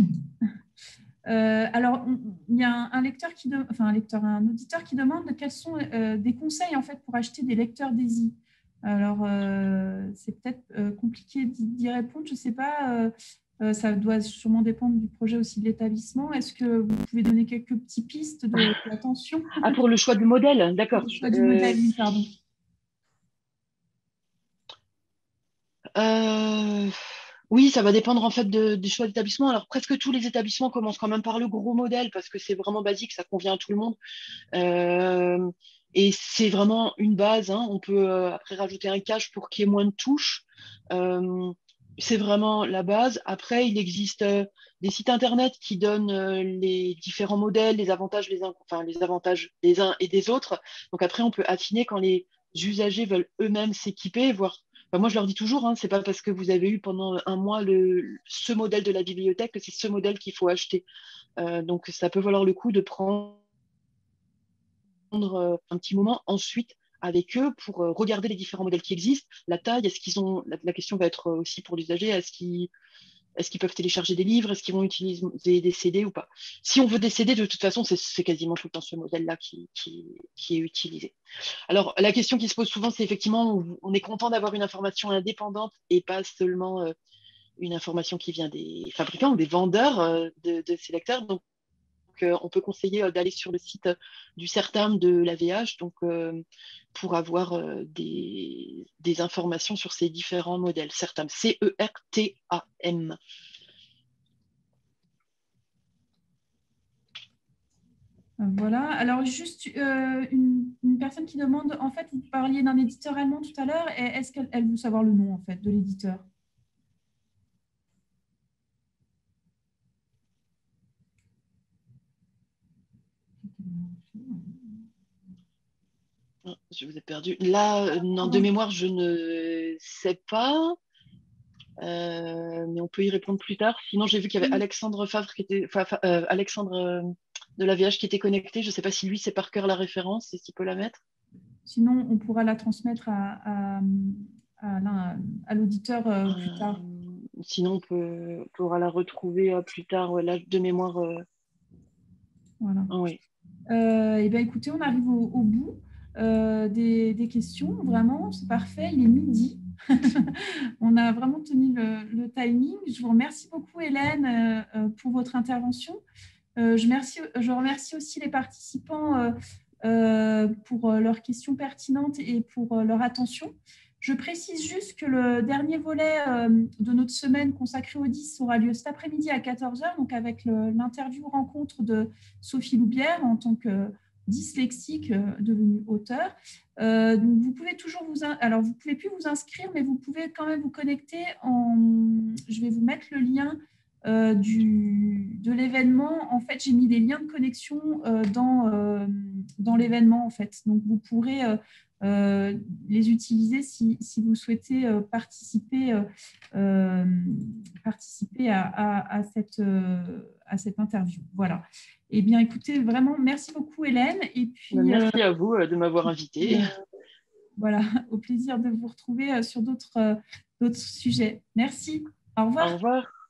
Euh, alors, il y a un, un lecteur qui, de, enfin un lecteur, un auditeur qui demande quels sont euh, des conseils en fait pour acheter des lecteurs D A I S I. Alors, euh, c'est peut-être euh, compliqué d'y répondre. Je ne sais pas. Euh, euh, ça doit sûrement dépendre du projet aussi de l'établissement. Est-ce que vous pouvez donner quelques petites pistes d'attention? Ah, pour le choix du modèle, d'accord. Le choix du modèle, oui, pardon. Euh... Oui, ça va dépendre en fait de, des choix d'établissement. Alors presque tous les établissements commencent quand même par le gros modèle parce que c'est vraiment basique, ça convient à tout le monde. Euh, et c'est vraiment une base. Hein. On peut euh, après rajouter un cache pour qu'il y ait moins de touches. Euh, c'est vraiment la base. Après, il existe euh, des sites internet qui donnent euh, les différents modèles, les avantages, les, enfin, les avantages des uns et des autres. Donc après, on peut affiner quand les usagers veulent eux-mêmes s'équiper, voire Enfin, moi, je leur dis toujours, hein, c'est pas parce que vous avez eu pendant un mois le, ce modèle de la bibliothèque que c'est ce modèle qu'il faut acheter. Euh, donc, ça peut valoir le coup de prendre euh, un petit moment ensuite avec eux pour euh, regarder les différents modèles qui existent. La taille, est-ce qu'ils ont. La, la question va être aussi pour l'usager, est-ce qu'ils est-ce qu'ils peuvent télécharger des livres, est-ce qu'ils vont utiliser des C D ou pas. Si on veut des C D, de toute façon, c'est quasiment tout le temps ce modèle-là qui, qui, qui est utilisé. Alors, la question qui se pose souvent, c'est effectivement, on, on est content d'avoir une information indépendante et pas seulement euh, une information qui vient des fabricants ou des vendeurs euh, de, de ces lecteurs. Donc, euh, on peut conseiller euh, d'aller sur le site du CERTAM de l'A V H donc, euh, pour avoir euh, des, des informations sur ces différents modèles. CERTAM, C E R T A M. Voilà. Alors, juste euh, une, une personne qui demande, en fait, vous parliez d'un éditeur allemand tout à l'heure, et est-ce qu'elle veut savoir le nom, en fait, de l'éditeur? Oh, je vous ai perdu. Là, non, de mémoire, je ne sais pas. Euh, mais on peut y répondre plus tard. Sinon, j'ai vu qu'il y avait Alexandre Favre qui était, enfin, euh, Alexandre euh, de l'A V H qui était connecté. Je ne sais pas si lui, c'est par cœur la référence et s'il peut la mettre. Sinon, on pourra la transmettre à, à, à, à l'auditeur euh, plus tard. Euh, sinon, on, peut, on pourra la retrouver euh, plus tard. Ouais, là, de mémoire, euh, Voilà. Oui. Euh, et bien, écoutez, on arrive au, au bout euh, des, des questions. Vraiment, c'est parfait. Il est midi. On a vraiment tenu le, le timing. Je vous remercie beaucoup, Hélène, euh, pour votre intervention. Euh, je, remercie, je remercie aussi les participants euh, euh, pour leurs questions pertinentes et pour euh, leur attention. Je précise juste que le dernier volet euh, de notre semaine consacrée au dix aura lieu cet après-midi à quatorze heures, donc avec l'interview rencontre de Sophie Loubière en tant que dyslexique euh, devenue auteure. Euh, donc vous pouvez toujours vous... Alors, vous ne pouvez plus vous inscrire, mais vous pouvez quand même vous connecter. En... Je vais vous mettre le lien euh, du, de l'événement. En fait, j'ai mis des liens de connexion euh, dans, euh, dans l'événement, en fait. Donc, vous pourrez... Euh, Euh, les utiliser si, si vous souhaitez euh, participer, euh, euh, participer à, à, à, cette, euh, à cette interview. Voilà. Eh bien, écoutez, vraiment, merci beaucoup, Hélène. Et puis, merci euh, à vous de m'avoir invitée. Euh, voilà, au plaisir de vous retrouver sur d'autres, euh, d'autres sujets. Merci. Au revoir. Au revoir.